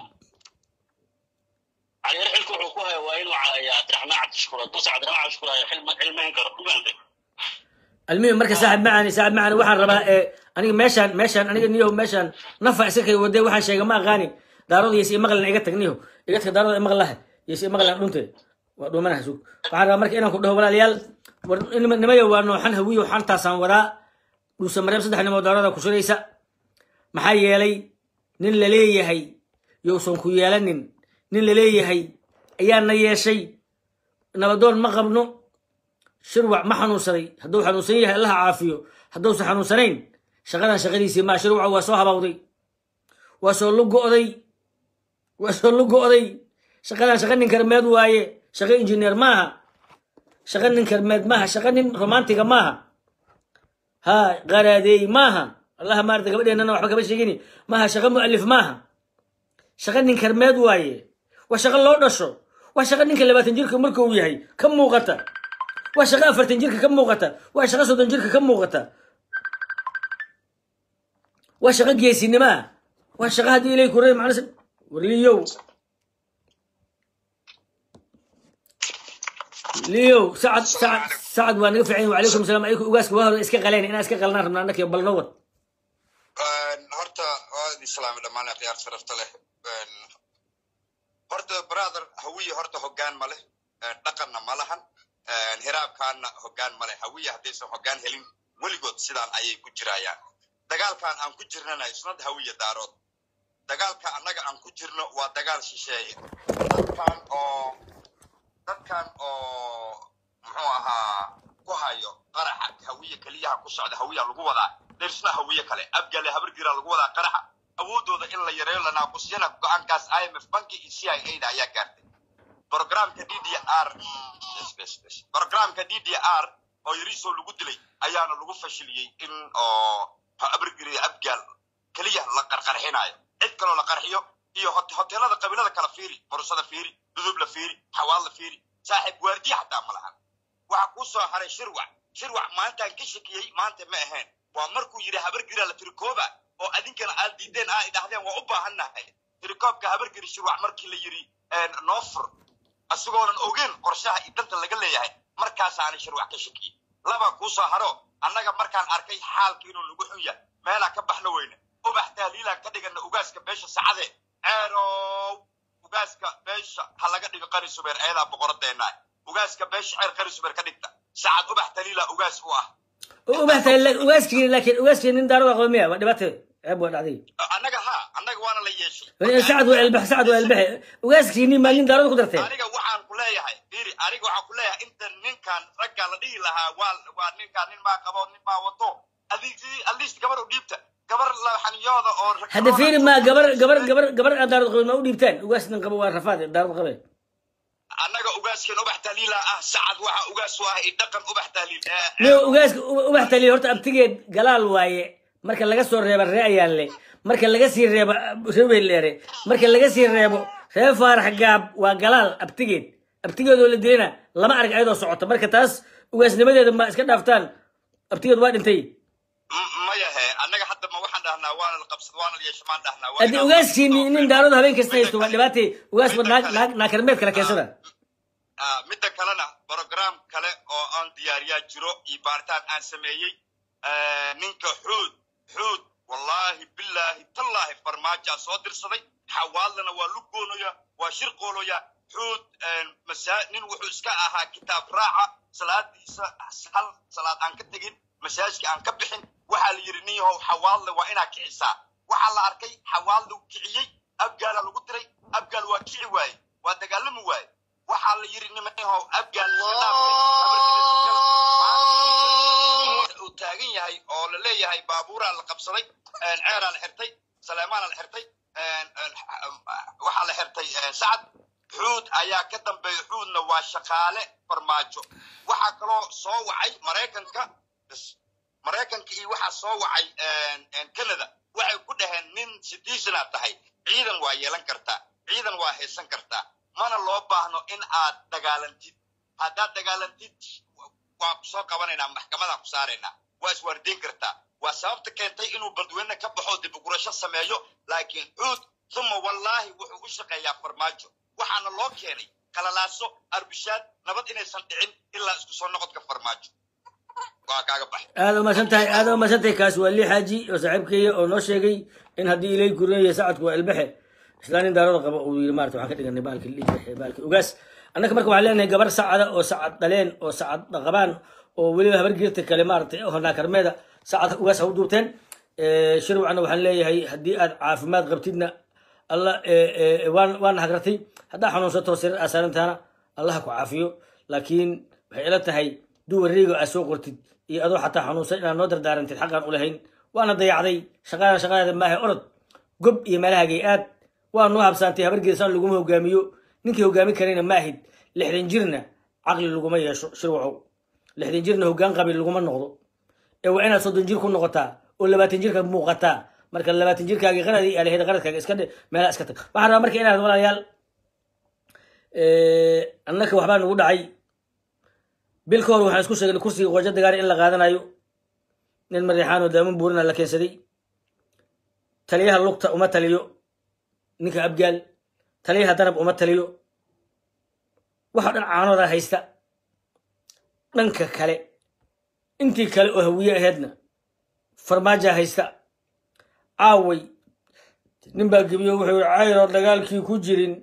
علي يري xilku wuxuu ku hayo waa inuu caawiyo عبد الرحمن عبد الشكور عبد الرحمن عبد الشكور xilmeen karo المهم مركز صاحب معنا waxaan rabaa aniga meeshan aniga niyo meeshan nafa isakay waday waxaan sheegay ma aqaani daarada yeesay maqlan iga tagniyo iga tag daarada maqlaha yeesay maqlan dhuntay waa dhumanaha suuq waxaan rabaa marka inaan ku dhaho walaalayaal nimayo waa nooxan hawiyo xantaasan wadaa dhuusa mareeb saddex nimo daarada ku shiraysa maxaa yeelay nin la leeyahay yoosan ku yeelanin nin la leeyahay ayaana yeeshay nabadoon ma qabno شروع ما حنوصري هدو حنوصيه الله عافيه هدو حنوصرين شغلنا شغليسي ما شروع واسوها بوضي واسولقو شغلنا كرماد وايه شغل انجينير ماها شغلنا كرماد ماها شغلنا رومانتيكا ماها ها غرادي ماها الله ما رد قبل انا وحبك بشيغني ماها شغل مؤلف ماها شغلنا كرماد وايه وشغل لو دشو وشغلنا كلباتن جيرك مركو يحي كم موقته وشغال فرتن جيرك كم موقته وشغال سودان جيرك كم موقته وشغال جيسي نما وشغال هدي إليه كوري معنا وليو سعد وانا قفل عين وعليكم السلام عليكم وقاسك وهو اسكا غلين انا اسكا غلنا رمنا انك يبال نوت هرتا السلام لما انا خيار شرفت له هرتا برادر هوية هرتا هقان ماله دقنا مالهن hiraabkaana hoggaan male hawiya hadaysan hoggaan helin weligood sidaan ayay ku jirayaan dagaalkan aan ku jirnana isnad hawiya daarood dagaalka annaga aan ku jirno waa dagaal shisheeye dadkan oo muxuu ahaa ku hayo qaraxa hawiya kaliyaha ku socda hawiya lagu wadaa dersna hawiya kale abgale habargira lagu wadaa qaraxa awoodooda in la yareeyo lana aqoonsiyana go'aankaas IMF banki iyo CIA ayaa gaartay برنامج DDR برنامج DDR oo yariso lagu dilay ayaana lagu fashiliyay in oo abrigiri abgal kaliya la qarqarxinayo cid kale la qarxiyo iyo hoteelada qabiilada kala fiiri mursada fiiri dudub la fiiri xawaal la fiiri saaxiib waardiye xataa ma lahan waxa ku soo haray shirwac maantaan ka shakiyey maanta ma ahayn waa markuu yidhi habargiraa la tirikooba oo adinkana aad diideen aa idhahdeen waa u baahannahay tirikoobka habargiri shirwac markii la yidhi noofur asigoonan ogeyn qorshaha iyo danta laga leeyahay markaasaana shirwac ka shakiyey laba kuu soo haro annaga markaan arkay xaalka inuu nagu xun yahay meelaa ka baxno weyne ubax tahliilaan ka dhigana ugaaska beesha sacade ceerow ugaaska beesha ha laga dhigo qari subeer ayadaa boqoradeenaa ugaaska beesha ceer qari subeer ka dhigta sacad ubax tahliila ugaas u ah ubax tahliil ugaaskii laakiin ugaaskii nin daarada qoomiya waa dhibaato ceeb waa dhacday annaga waana la yeeshay sacad waa elbaxe ugaaskii nin maa nin daarada ku dartay aniga waxaan ku leeyahay fiiri aniga waxaan ku leeyahay inta ninkan ragga la dhihi lahaa waa ninkaan nin maa qabo nin maa wato adigii aliist gabar u dhiibta gabar laxaniyooda oo hadda fiiri ma gabar daarada qabo ma u dhiibtaan ugaas nin qabo waa rafaad daarada qabe annaga ugaaskeen ubax tahliila ah sacad waxa ugaas u ah dhaqan ubax tahliil ugaaska ubax tahliil horta abtigeed galaal waaye marka laga soo reebo ree ayaanle marka laga sii reebo reeweyleere marka laga sii reebo ree faarax gaab waa galaal abtigeedoo la dilana lama arag ayadoo socota marka taas ugaasnimadeeda ma iska dhaaftaan abtigeed waa dhintay mayahe annaga hadda ma waxaan dhahnaa waana la qabsad waana la yeesho maan dhahnaa haddii ugaaskii nin daarooda habeen kasta haysto waa dhibaatay ugaas naakarmeed kala keensada midda kalena program kale oo aan diyaariyaa jiro iyo baaritaan aan sameeyey ninka xuud wallaahi billaahi tallaahi farmaajaa soo dirsaday xawaalana waa lugoonoya waa shirqooloya xuud nin wuxuu iska ahaa kitaab raaca salaadiisa hal salaad aan ka tegin masaajka aan ka bixin waxaa la yidhi nin yahow xawaalda waa inaa kicisaa waxaa la arkay xawaaldu kiciyey abgaala lagu diray abgaal waa kici waaye waa dagaalami waaye waxaa la yidhi niman yahow abgaal uu taagan yahay oo la leeyahay baabuuraa la qabsaday ceeraa la xirtay saleemaana la xirtay waxaa la xirtay sacad xuud ayaa ka dambeeya xuudna waa shaqaale farmaajo waxaa kaloo soo wacay maraykanka iyo waxaa soo wacay canada waxay ku dhaheen nin citizena tahay ciidan waa yeelan kartaa ciidan waa haysan kartaa mana loo baahno in aad dagaalantid haddaad dagaalantid waa ku soo qabanaynaa maxkamadaan ku saaraynaa waa iswaardiin kartaa waa sababta keentay inuu badweyne ka baxo dib ugurasho sameeyo laakiin xuud uma wallaahi wuxuu u shaqeeyaa farmaajo waxaana loo keenay kalalaaso arbishaad nabad inaysan dhicin ilaa isku soo noqodka farmaajo waa kaaga baxay aad umaadsantahay kaas waa lii xaaji oo saaxiibkeeya oo noo sheegay in haddii ilay gurinayo sacadku waa elbaxe islaan nin daarada qabo uu yidhi maarata waxaan ka dhiganay baalki ugaas annaka marka waxaan leenahay gabar sacada oo sacad dhaleen oo sacad qabaan oo weliba habargeerta kale maaragtay honaakarmeeda sacad ugaas ha u duubteen shirwacna waxaan leeyahay haddii aad caafimaad qabtidna allah waana hagratay haddaa xanuunsato sirar asaarintaana allah ku caafiyo laakiin waxay ila tahay duu wareego aad soo qortid iyo adoo xataa xanuunsan inaad noo dardaarantid xaqaan u lahayn waana dayacday shaqadeeda maahay orod gob iyo meelahagay aad waa noo habsaantay habargeesaan laguma hogaamiyo ninkii hogaamin karayna maahid 60 jirna caqli laguma yeesho shirwacow 60 jirna hoggaan qabiil laguma noqdo ee waa inaad 30 jir ku noqotaa oo 20 jirka muuqataa marka 20 jirkaagii qaradii aad lahayd qaradkaaga iska meelaha iska tag waxaan rabaa marka inaad walaalayaal annaka waxbaa nagu dhacay bil ka hor waxaan isku sheegnay kursiga qojo dagaari in la qaadanayo nin madaxaan oo daaman buurina la keensaday taliyaha lugta uma taliyo ninka abgaal taliyaha darab uma taliyo waxa dhan caanooda haysta dhanka kale intii kale oo hawiye ahaydna farmaajo haysta caaway nin baa gebiyo wuxuu yidhi cayroo dagaalkii ku jirin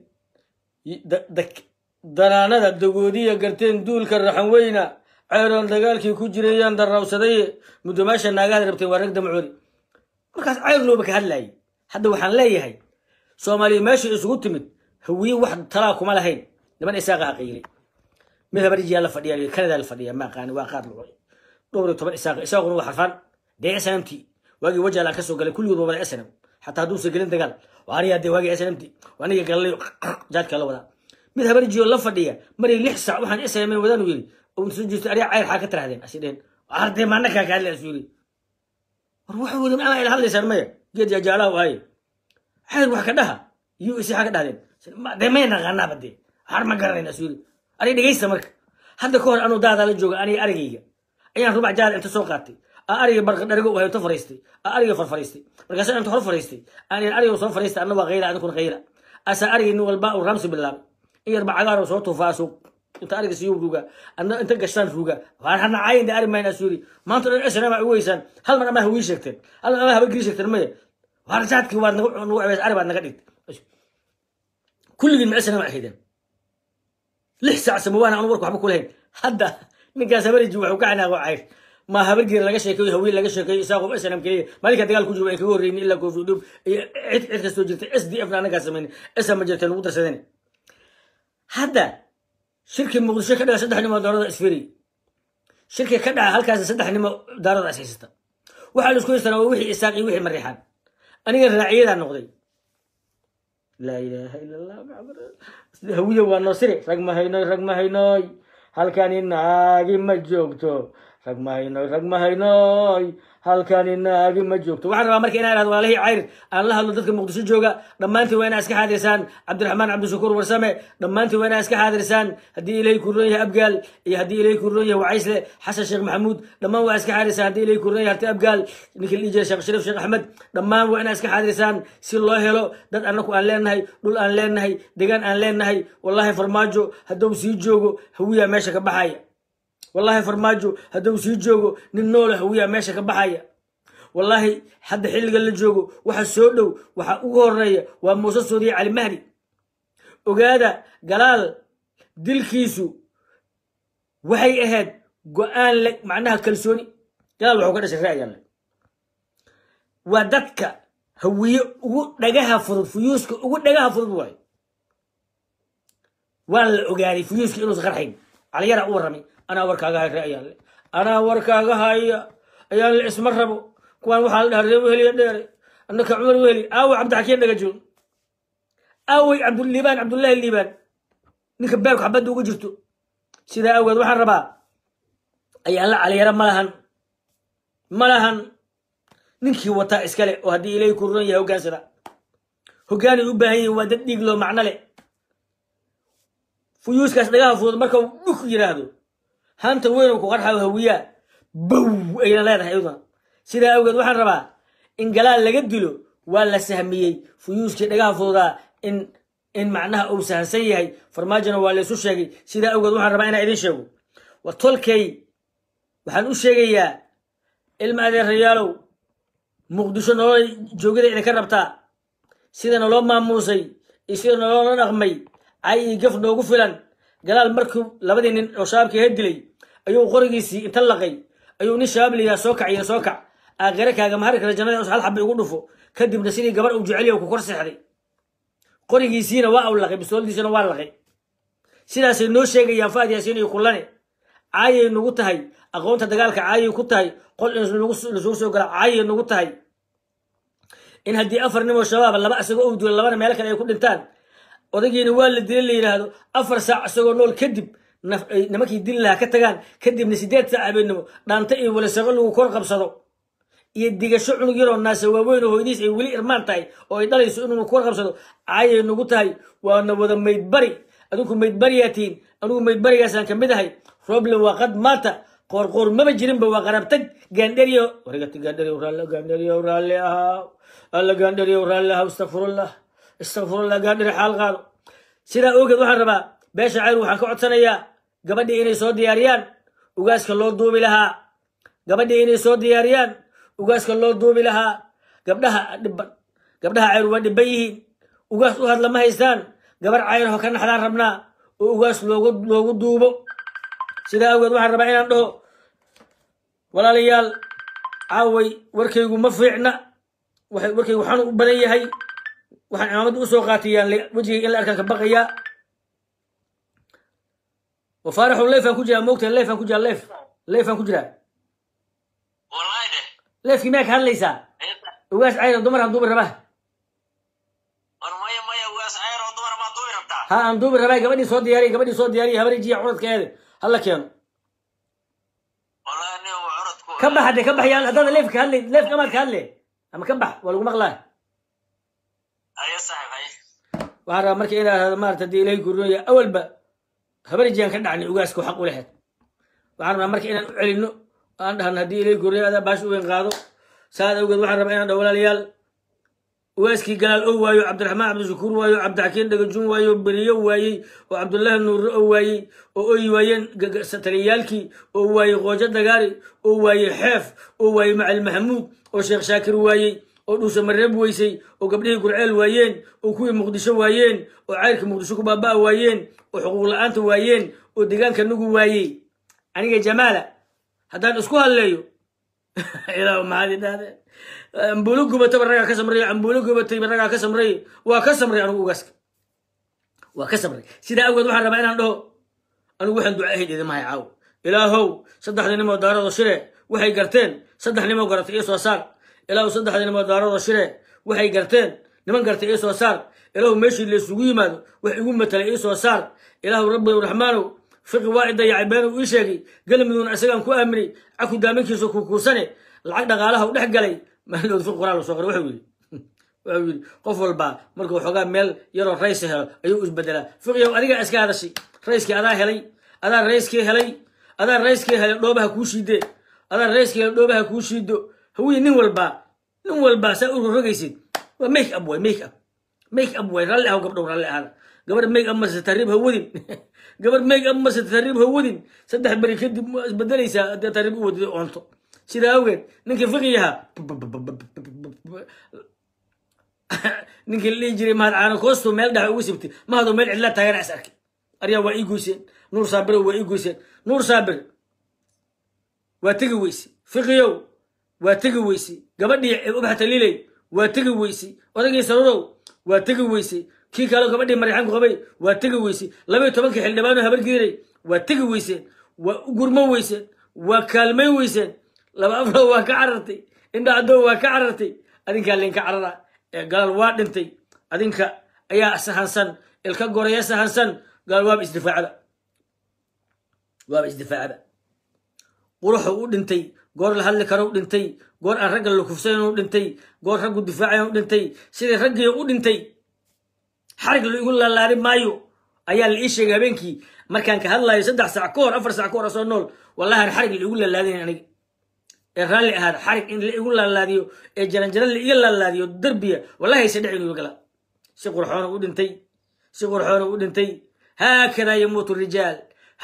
danaanada dagoodiya garteen duulka raxan weyna cayroon dagaalkii ku jiray yaan darawsaday muddo meesha naagaha rabteen waa rag damacoodi markaas cayr looba ka hadlayay hadda waxaan leeyahay soomaaliya meesha isugu timid hawiye wax talaa kuma lahayn niman isaaqa aqaylay mid habarjiyaa la fadhiyaa kanada la fadhiyaa ma aqaani waa qaar luqay dhowr 10 isaaquna waa xarfaan dee SNMT waagii wajaa la ka soo galay kulligood wada SNM xataa hadduu soo gelin dagaal waariyaa dee waagii SNMT waaniga galay jaadka la wadaa mid habarjiyo la fadhiya maray 6 saac waxaan SNM wadaan yiri oo inta soo jirto ariya cayr xaa ka tirahdeen asideen arday maanaka ka hadlayso yiri war wuxuu wada ama ila hadlaysan maya geed ya jaalaw ay cayr wax ka dhaha يو إسي حاجة دهدين دمينا غنا بدي حرم قررنا سوري أنا دقيسة مرك هذا كون أنا دادا للجوج أنا أرجية أنا ربع جال أنت سوقاتي أرجع برق درجو وهي تفريستي أرجع فرفريستي مركز أنت فرفريستي أنا أرجع وصف فريستي أنا وغيره أنا كون غيره أسا أرجع إنه الباء والرمس بالله يربع عقار وصوته فاسو أنت أرجع سيوب روجا أنت قشطان روجا وأنا عاين ده أرجع ما ينسوري ما أنت أنا ما ويسان هل ما هو يشكتن هل ما هو يجري شكتن ما وهرجعت كوار نوع بس أربعة نقديت كل جن معسنا واحدا لحسة سموانا أنا ورك وحبك كلهن هذا نقاس بري جوا وقعنا وعايش ما هبرجي لقى شيء كوي هوي لقى شيء كوي ساقو بس أنا مكلي مالك هتقال كل جوا كوي ريني إلا كوي دوب عد كستوجت SD أفنا نقاس مني اسم مجلة الوتر سنين هذا شركة مقدسة كذا صدق إنه دارات إسفيري شركة كذا هالكاس صدق إنه دارات أساسية وحال كويس أنا وحي إساقي وحي مريحان أنا الرعية عن نقضي لا إله إلا الله محمد هوية والنصري رقم هيناي هل كان الناقي مجوكتو رقم هيناي هل كان الناقي مجوكتو وحنا مركي أنا هذا والله عير الله اللي ضدك مقدسي جوجا لما أنت وين أسكح هذا لسان عبد الرحمن عبد الشكور ورسامة لما أنت وين أسكح هذا لسان هدي إليه كورنيه أبقال يهدي إليه كورنيه وعيسى حسن شيخ محمود لما هو أسكح هذا لسان هدي إليه كورنيه هرتي أبقال نكل إيجا شيخ شريف شيخ أحمد لما هو وين أسكح هذا لسان سي الله يلو دد أنكو أن لين دول أن لين دجان أن لين والله فرماجو هدوم سيجوجو هوية ماشي كبحايا والله فرماجو هدوم سيجوجو ننول هوية ماشي كبحايا والله حد حلق اللي جوجو waxa soo dhow waxa ugu horeeya waa Muuse Suudi Ali Mahdi ogaada galaal dilkiisu waxay ahayd go'aan la macnaha kalsooni galaal wuxuu ka dhashay raayaan waa dadka hawiye ugu dhagaha fudud fuyuuska ugu dhagaha fudud way waa la ogaaday fuyuuska inuu qarxin caliyara u warramay ana warkaaga raayaan ana warkaaga haya ayaan la isma rabo كوان وحال دهر وهلي دهر أنك عمر وهلي أو عبد الحكيم نججون أو عبد الليبان عبد الله الليبان نكبرك حبد وجرتو سيدا أول وحال ربا أي الله على يرى ملهن نكي وطا إسكالي وهدي إليه كورنيا وكان سلا وكان يبهي ودد يقلو معنا لي فيوس كاس دقاها فوض مركو نكو يرادو هانتا وينو كوغرحا وهويا بو أين لا يرحي أيضا سيدا أوجد وحن ربا إن جلال لجدلو ولا سهمية فيوس كده جاه فوضى إن معناها أو سهسية فرماجنا ولا سوشيء سيدا أوجد وحن ربا أنا إذا شو وطلكي وحن وشيء المادة الرجالو مقدسون هو جوجد إذا كربتا سيدا نلوم مع موسى يصير نلوم نغمي أي قف نوقف فلان جلال مركب لبدين وشاب كهدلي أيو غرقيسي تلقي أيو نشاب لي يا سوكع غيرك يا جماعة رجالنا وصحال حب يقولوا فو كدب نسيني قبل وجعليه وكورس حدي قرية سينا وأول لقي بسول دي سينا واللقي سينا سينو شيء يا فادي يا سينا يقولني عاي نقطة هاي أقول تدقالك عاي نقطة هاي قل إن نسوس يقول عاي نقطة هاي إن هدي أفر نمو الشباب اللي بقى سقوا ودول اللي ما لك أنا يكون إنتان ودقي نوال الدليل هذا أفر ساعة سقوا نول كدب نمك يدل لها كتجان كدب نسيدات ساعة بينهم دانتي ولا سقوا وكون قبصدوا يديك شعور يرون الناس وين هو يديس يولي إرمان تاي أو يدل يسألون وكون قبصدوا عاي نقطة هاي وأنا وذا ميتبري أدوكم ميتبري ياتين أدوكم ميتبري يا سان كم هاي ربل وقد مات قرقور ما بجرين بوقربتك جاندريو ورجعت جاندريو ورالها الله جاندريو ورالها استغفر الله جاندري حال غالو سيدا أوجد واحد ربا باش عير وحكوا عطسانيا قبدي إني صوت دياريان وقاسك الله دوبي لها قبدي إني صوت دياريان وقاسك الله دوبي لها قبلها عير ودبيه وقاس وهاد لما هيستان قبر عير وكان حدار ربنا وقاس لوغو دوبو سيدا أوجد واحد ربا عنده ولا ليال عاوي وركيغو مفيعنا وركيغو حانو بنيه هاي وحن عمد وسوقاتيان وجهي إلا أركان كبقيا وفارحوا ليفان كجرا موقتا ليفان كجرا ليفان كجرا والله ده ليف كماك هالليسا وقاس عير دمر هندوب الرباه ورمية وقاس عير ودمر ما دوبي ربطا ها هندوب الرباه قبدي صوت دياري هبري جي عرض كهذا هلا كيانو والله اني وعرضكو كبح هدي كبح يا هذا ليف كمالك هاللي أما كبح ولو مغلاه أي صاحب هاي waxaan rabaa marka inaa ahado maarata haddii ilaahay gurinoya awalba habarjiyaan ka dhacnay ugaaska xaq u lahayd waxaan rabaa marka inaan u celino aan dhahno haddii ilaahay gurinoya adaa baash u weyn qaado saad awgeed waxaan rabaa inaan dhaho walaalayaal ugaaskii galaal oo waayo cabdiraxmaan cabdishakuur waayo cabdixakiin dhagajun waayo beriyo waayey oo cabdullaahi nuurre oo waayey oo oyi waayeen taliyaalkii oo waayey qoojo dagaari oo waayey xeef oo waayey macalin maxamuud oo sheekh shaakir waayey oo dhuuse mareeb weysay oo gabdhihii gurceel waayeen oo kuwii muqdisho waayeen oo cayrka muqdisho ku baabaa waayeen oo xuquuq la-aanta waayeen oo deegaanka nagu waayey aniga jamaala haddaan isku hadleeyo ilaa maxaad idhahdeen ambuulo gubataba ragaa ka samreeyo ambuulo gubatayba ragaa ka samreeyo waa ka samray anigu ugaaska waa ka samray sidaa awgeed waxaan rabaa inaan dhaho anigu waxaan duca ahayd idimahay caaw ilaahow saddexda nimoo daarado shire waxay garteen saddex nimoo garatay ii soo saar ilaahu saddexda nimoo daarado shire waxay garteen niman gartay ii soo saar ilaahu meeshii laysugu yimaado wax igu matala ii soo saar ilaahu rabbi raxmaanow fiqi waa i dayacay beenuu ii sheegay galmudugna isagaan ku aaminay caku daaminkiisa kukuusane lacag dhaqaalaha u dhex galay maalowd fiq qoraal soo qoray wuxuu yidhi qof walba markuu xoogaa meel yaroo rays helo ayuu isbedelaa fiqiyow adigaa iska hadashay rayskii adaa helay adaa rayskii helay adaa rayskii helay dhoobaha kuu shiide adaa rayskii helay dhoobaha kuu shiido hawiye nin walba saa u rogaysid waa make up way make up way ralli ahaw gabdhow ralli ahada gabar make up marsa tarriib ha wadin gabar make up marsa tarriib ha wadin saddex beri kadib isbedelaysaa haddii tarriib u wadido oonto sidaa awgeed ninkii fiqiyaha ninkii la dhihi jiray mahad caano koostu meel dhaxa ugu sibtay mahadoo meel cidlaa taagana is arkay aryaa waa ii goyseen nuur saabir waa ii goyseen nuur saabir waa tegi weyse fiqiyow waa tegi weyse gabadhii ubaxta liley waa tegi weyse odagii sarurow waa tegi weyse kii kale gabadhii marixanku qabay waa tegi weyse 12 xildhibaano habar giiray waa tegi weyseen waa gurmo weyseen waa kaalmay weyseen laba afro waa ka carartay indha caddow waa ka carartay adinkaa linka carara ee galaal waa dhintay adinka ayaa sahansan ilka goraya sahansan galaal waaba isdifaacada quruxu u dhintay goor la hadli karo u dhintay goor aan ragga la kufsayn u dhintay goor raggu difaacayan u dhintay sidii raggii u dhintay xarig la igu laalaari maayo ayaa la ii sheegay habeenkii markaan ka hadlayo 3 saac ka hor 4 saac ka hor soo nool wallahi xarig la igu laalaadin aniga ee raalli ahaad xarig in la igu laalaadiyo ee jaranjaran la iga laalaadiyo darbiya wallahi se dhicin igu gala si qurxoon u dhintay haakada yamuutu rijaal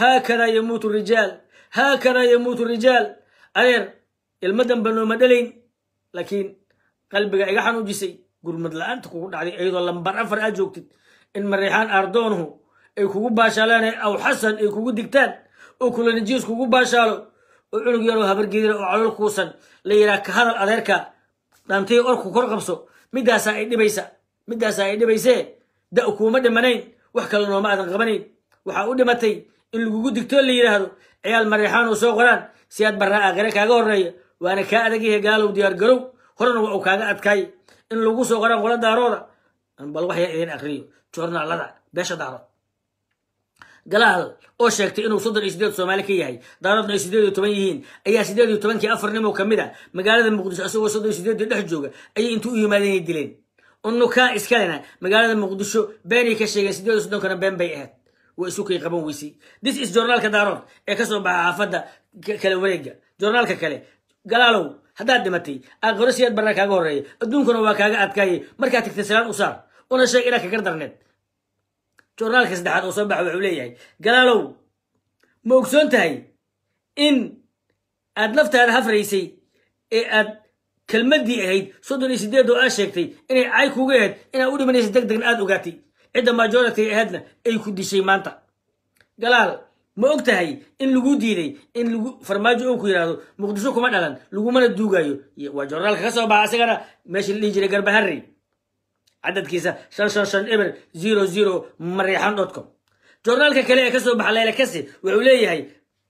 haakada yamuutu rijaal adeer ilmadan banu madalayn laakiin qalbiga iga xanuujisay gurmad la'aanta kugu dhacday iyadoo lambar 4 aad joogtid in mariixaan ardoonhu ay kugu baashaalaan aw xasan ay kugu digtaan oo kulanajiis kugu baashaalo oo cunug yaroo habar geedira oo calool kuusan la yiraa ka hadal adeerka dhaantay orku kor qabso midaasa ay dhibaysee da kuma dhimanayn wax kale nooma aadan qabanayn waxa u dhimatay in lagugu digto la yiraahdo ciyaal mariixaan oo soo qoraan si aad barra aakhire kaaga horeeyo waana ka adagyahay gaalow diyaar garow horna waa kaaga adkaay in lagu soo qoraan qola daarooda bal wax yar idin akhriyo joornaalada beesha daaro galaal oo sheegtay inuu 38 Soomaali ka yahay daaradna ay 18 yihiin ayaa 18kii afarnimo kamid ah magaalada Muqdisho asagoo 38 dhex jooga ayay intuu u yimaadeen dileen unuka iskalena magaalada Muqdisho beenay ka sheegeen 38 kana been bay ahayd way isu kay qaban weysay this is journalka daarood ee ka soo baxa xaafada kala wareega journalka kale galaalow haddaad dhimatay aqoon siyaad barra kaaga horeeyo adduunkuna waa kaaga adkaayay markaa tagtay salaan u saar una sheeg inaad ka gardarneed journalka saddexaad oo soo baxa wuxuu leeyahay galaalow ma ogsoon tahay in aad naftaada hafraysay ee aad kelmadii ahayd 38 oo aad sheegtay inay caay kuga ahayd inaad u dhimanaysa degdeg aad ogaatay cidda majority ahaydna ay ku dishay maanta galaal ma og tahay in lagu diiday in lagu farmaajo oo ku yiraahdo Muqdisho kuma dhalan lagumana duugayo waa journalka ka soo baxa asagana meeshii la jiray garbaharri cadadkiisa 55500 mariixan.com journalka kale ee ka soo baxa Leela Kasi wuxuu leeyahay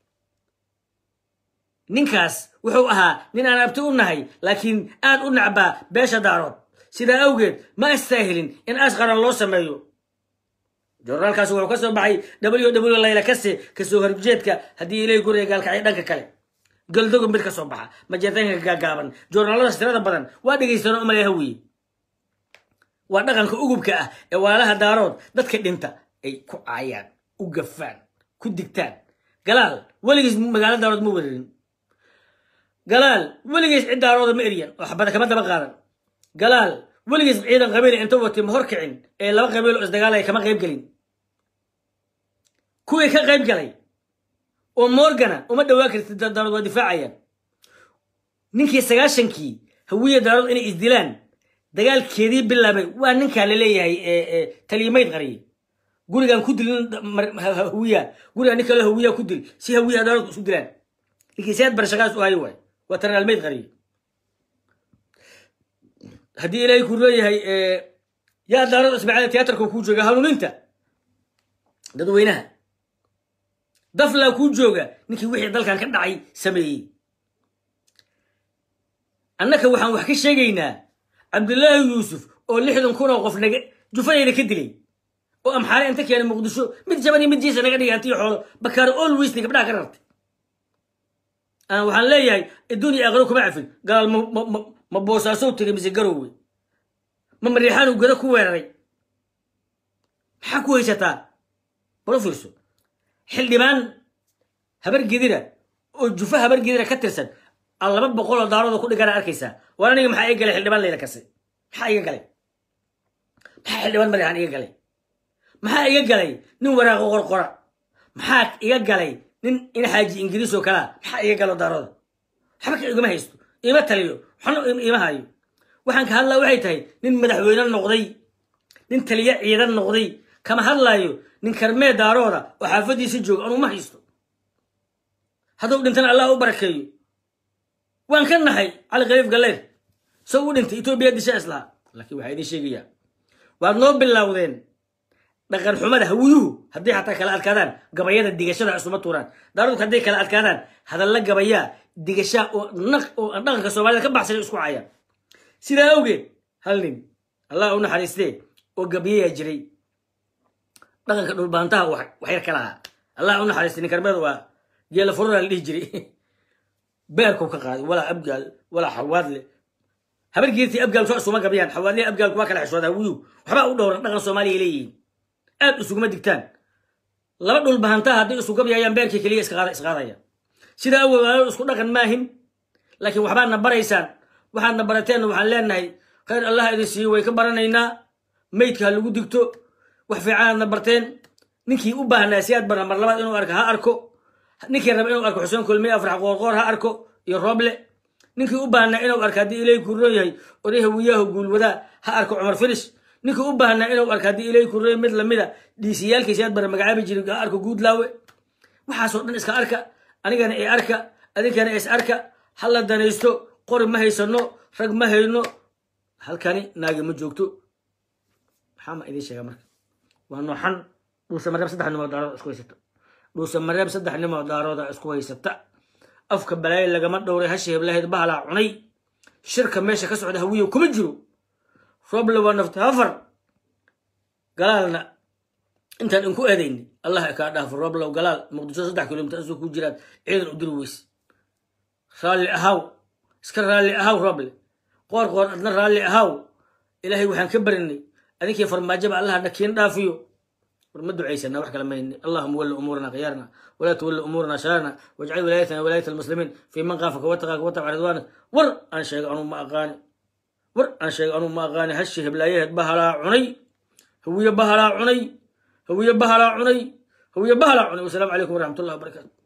ninkaas wuxuu ahaa nin aan abti u nahay laakiin aad u nacbaa beesha daarood sidaa awgeed ma istaahilin in asqaran loo sameeyo journalkaas wuxuu ka soo baxay www Leela Kasi ka soo horjeedka haddii ilay guriga gaalka ay dhanka kale galdogo mid ka soo baxa majeetanka gaagaaban journalada tirada badan waa dhageystano umaleeyahay wiil ودقن كأوجب ولا دارود دتك أنت أي كعيان وقفان كدكتان قلال ولقيس مقالة دارود مبررين قلال ولقيس عند دارود مئريان وحبتك ما تبغى قلال ولقيس عيدا قبيلة أنت وتي مهركعين إيه لو قبيلة أصدقائي كما غيب قلين كوي كغيب قلي ومورجانا وما دواكر دارود ودفاعيا نينكي سجاشنكي هوية دارود إن إزدلان دجال كذي بالله وأنك على ليه تليميت غريب قولي كان كدل هوية قولي أنك له هوية كدل سي هوية دارود سودلان لكن سياد برشقاس وهايوه وترى الميت غريب هدي إلي كوري هاي يا دارود اسمع على تياتر كوجوجا هالون أنت ددوينها دفلا كوجوجا نكي وحي دل كان كدعي سمي أنك وحن وحكي شيءنا عبد الله يوسف أو اللي حدن كنا وقفنا جفاية كدلي وأم حالي أنت كيان مقدسو مد زماني مد جيسا نقدر ينتي حول بكار أول ويسني قبل قررت أنا وحن لي الدنيا أغلوكم عفن قال ما بوساسو تري مزقروي ما مريحان وقدا كويري حكوا يشتا بروفيسو حل دمان هبر جديرة وجفا هبر جديرة كترسن الله ما بقول دارود كل كان أركيسا وأنا نيجي محايق على حل دمان ليلة كسي محايق عليه محل دمان مريحان يقلي محايق عليه نورا غور قرا محاك يقلي إن حاجة إنجليز وكلا محايق على دارود حبك إجماع هيستو إما تليو حنو إما هايو وحنك هلا وحيتهاي نين مدحوين النقضي نين تليا عيدا النقضي كما هلا يو نين كرمي دارودا وحافظي سجوك أنا ما هيستو هذا دنتنا الله وبركيه وان كان نحي على غريب قال لي سووا انت إثيوبيا دي شاسلا لكن وحيدي شيقيا وانو باللاودين دقن حمد هويو هدي حتى كلا الكادان قبيات الدقشة عصومة توران دارو هدي كلا الكادان هذا اللي قبيا دقشة ونق كسومالي كبع سنة أسبوعيا سيدا أوجي هلين الله أنا حريستي وقبيا يجري دقن كدول بانتها وحير كلاها الله أنا حريستي نكربر وجيل فرنا اللي يجري بيركو كقاد ولا أبقال ولا حواد لي هبل جيتي أبقال سوء سوما قبيان حواد لي أبقال كواكل عشواد هويو وحبا أقول دقن سومالي إليه أب سوق مدكتان لا بدو البهانتها هذي سوق بيا ينبرك كليه إسقاطية سيدا أول سوق دقن ماهن لكن وحبان نبريسان وحان نبرتين وحان لنا خير الله يدسي ويكبرنا ميت كهلو دكتو وحفي عان نبرتين نكي أباه ناسيات برا مرلبات إنه أرك ها أركو نكي رب إنه أرك حسين كل مية أفرح غور ها أركو يربله نكي أباه إنه أرك هدي إليه كرويه وريه وياه قول وذا ها أركو عمر فلس نكي أباه إنه أرك هدي إليه كرويه مثل مذا دي سيال كيسيات برا مقعابي جري أركو جود لاوي وحاسو نسك أركا أنا كان إيه أركا أنا كان إيش أركا حلا دانيستو قرب ما هيسنو رق ما هينو هل كاني ناقي مجوكتو حما إذا شيء مرك وأنه حن دوس مريم صدق إنه دارو إسكوي ستة دوس مريم صدق إنه دارو دا إسكوي ستة أفك بلاي اللي جمد دوري هالشيء بلاي تبهلا عني شركة ماشية كسعود هوية وكمجرو فبلا ونفت هفر قال لنا أنت إنكو أذيني الله يكاد هفر ربلا وقال مقدسة صدق كلهم تأسوا كوجرات عيد ودرويس رالي أهاو اسكر رالي أهاو ربلا قور أدنى رالي أهاو إلهي وحن كبرني أنك فرماجة الله نكين دافيو ورمدوا عيسى وحكى لما اللهم ولي أمورنا خيارنا ولا تولي أمورنا شرارنا واجعل ولايتنا ولاية المسلمين في من خافك واتقاك واتبع رضوانك ور أن شيء أنو ما أغاني هالشيء بلايه بهلا عني هو يبهلا عني والسلام عليكم ورحمة الله وبركاته.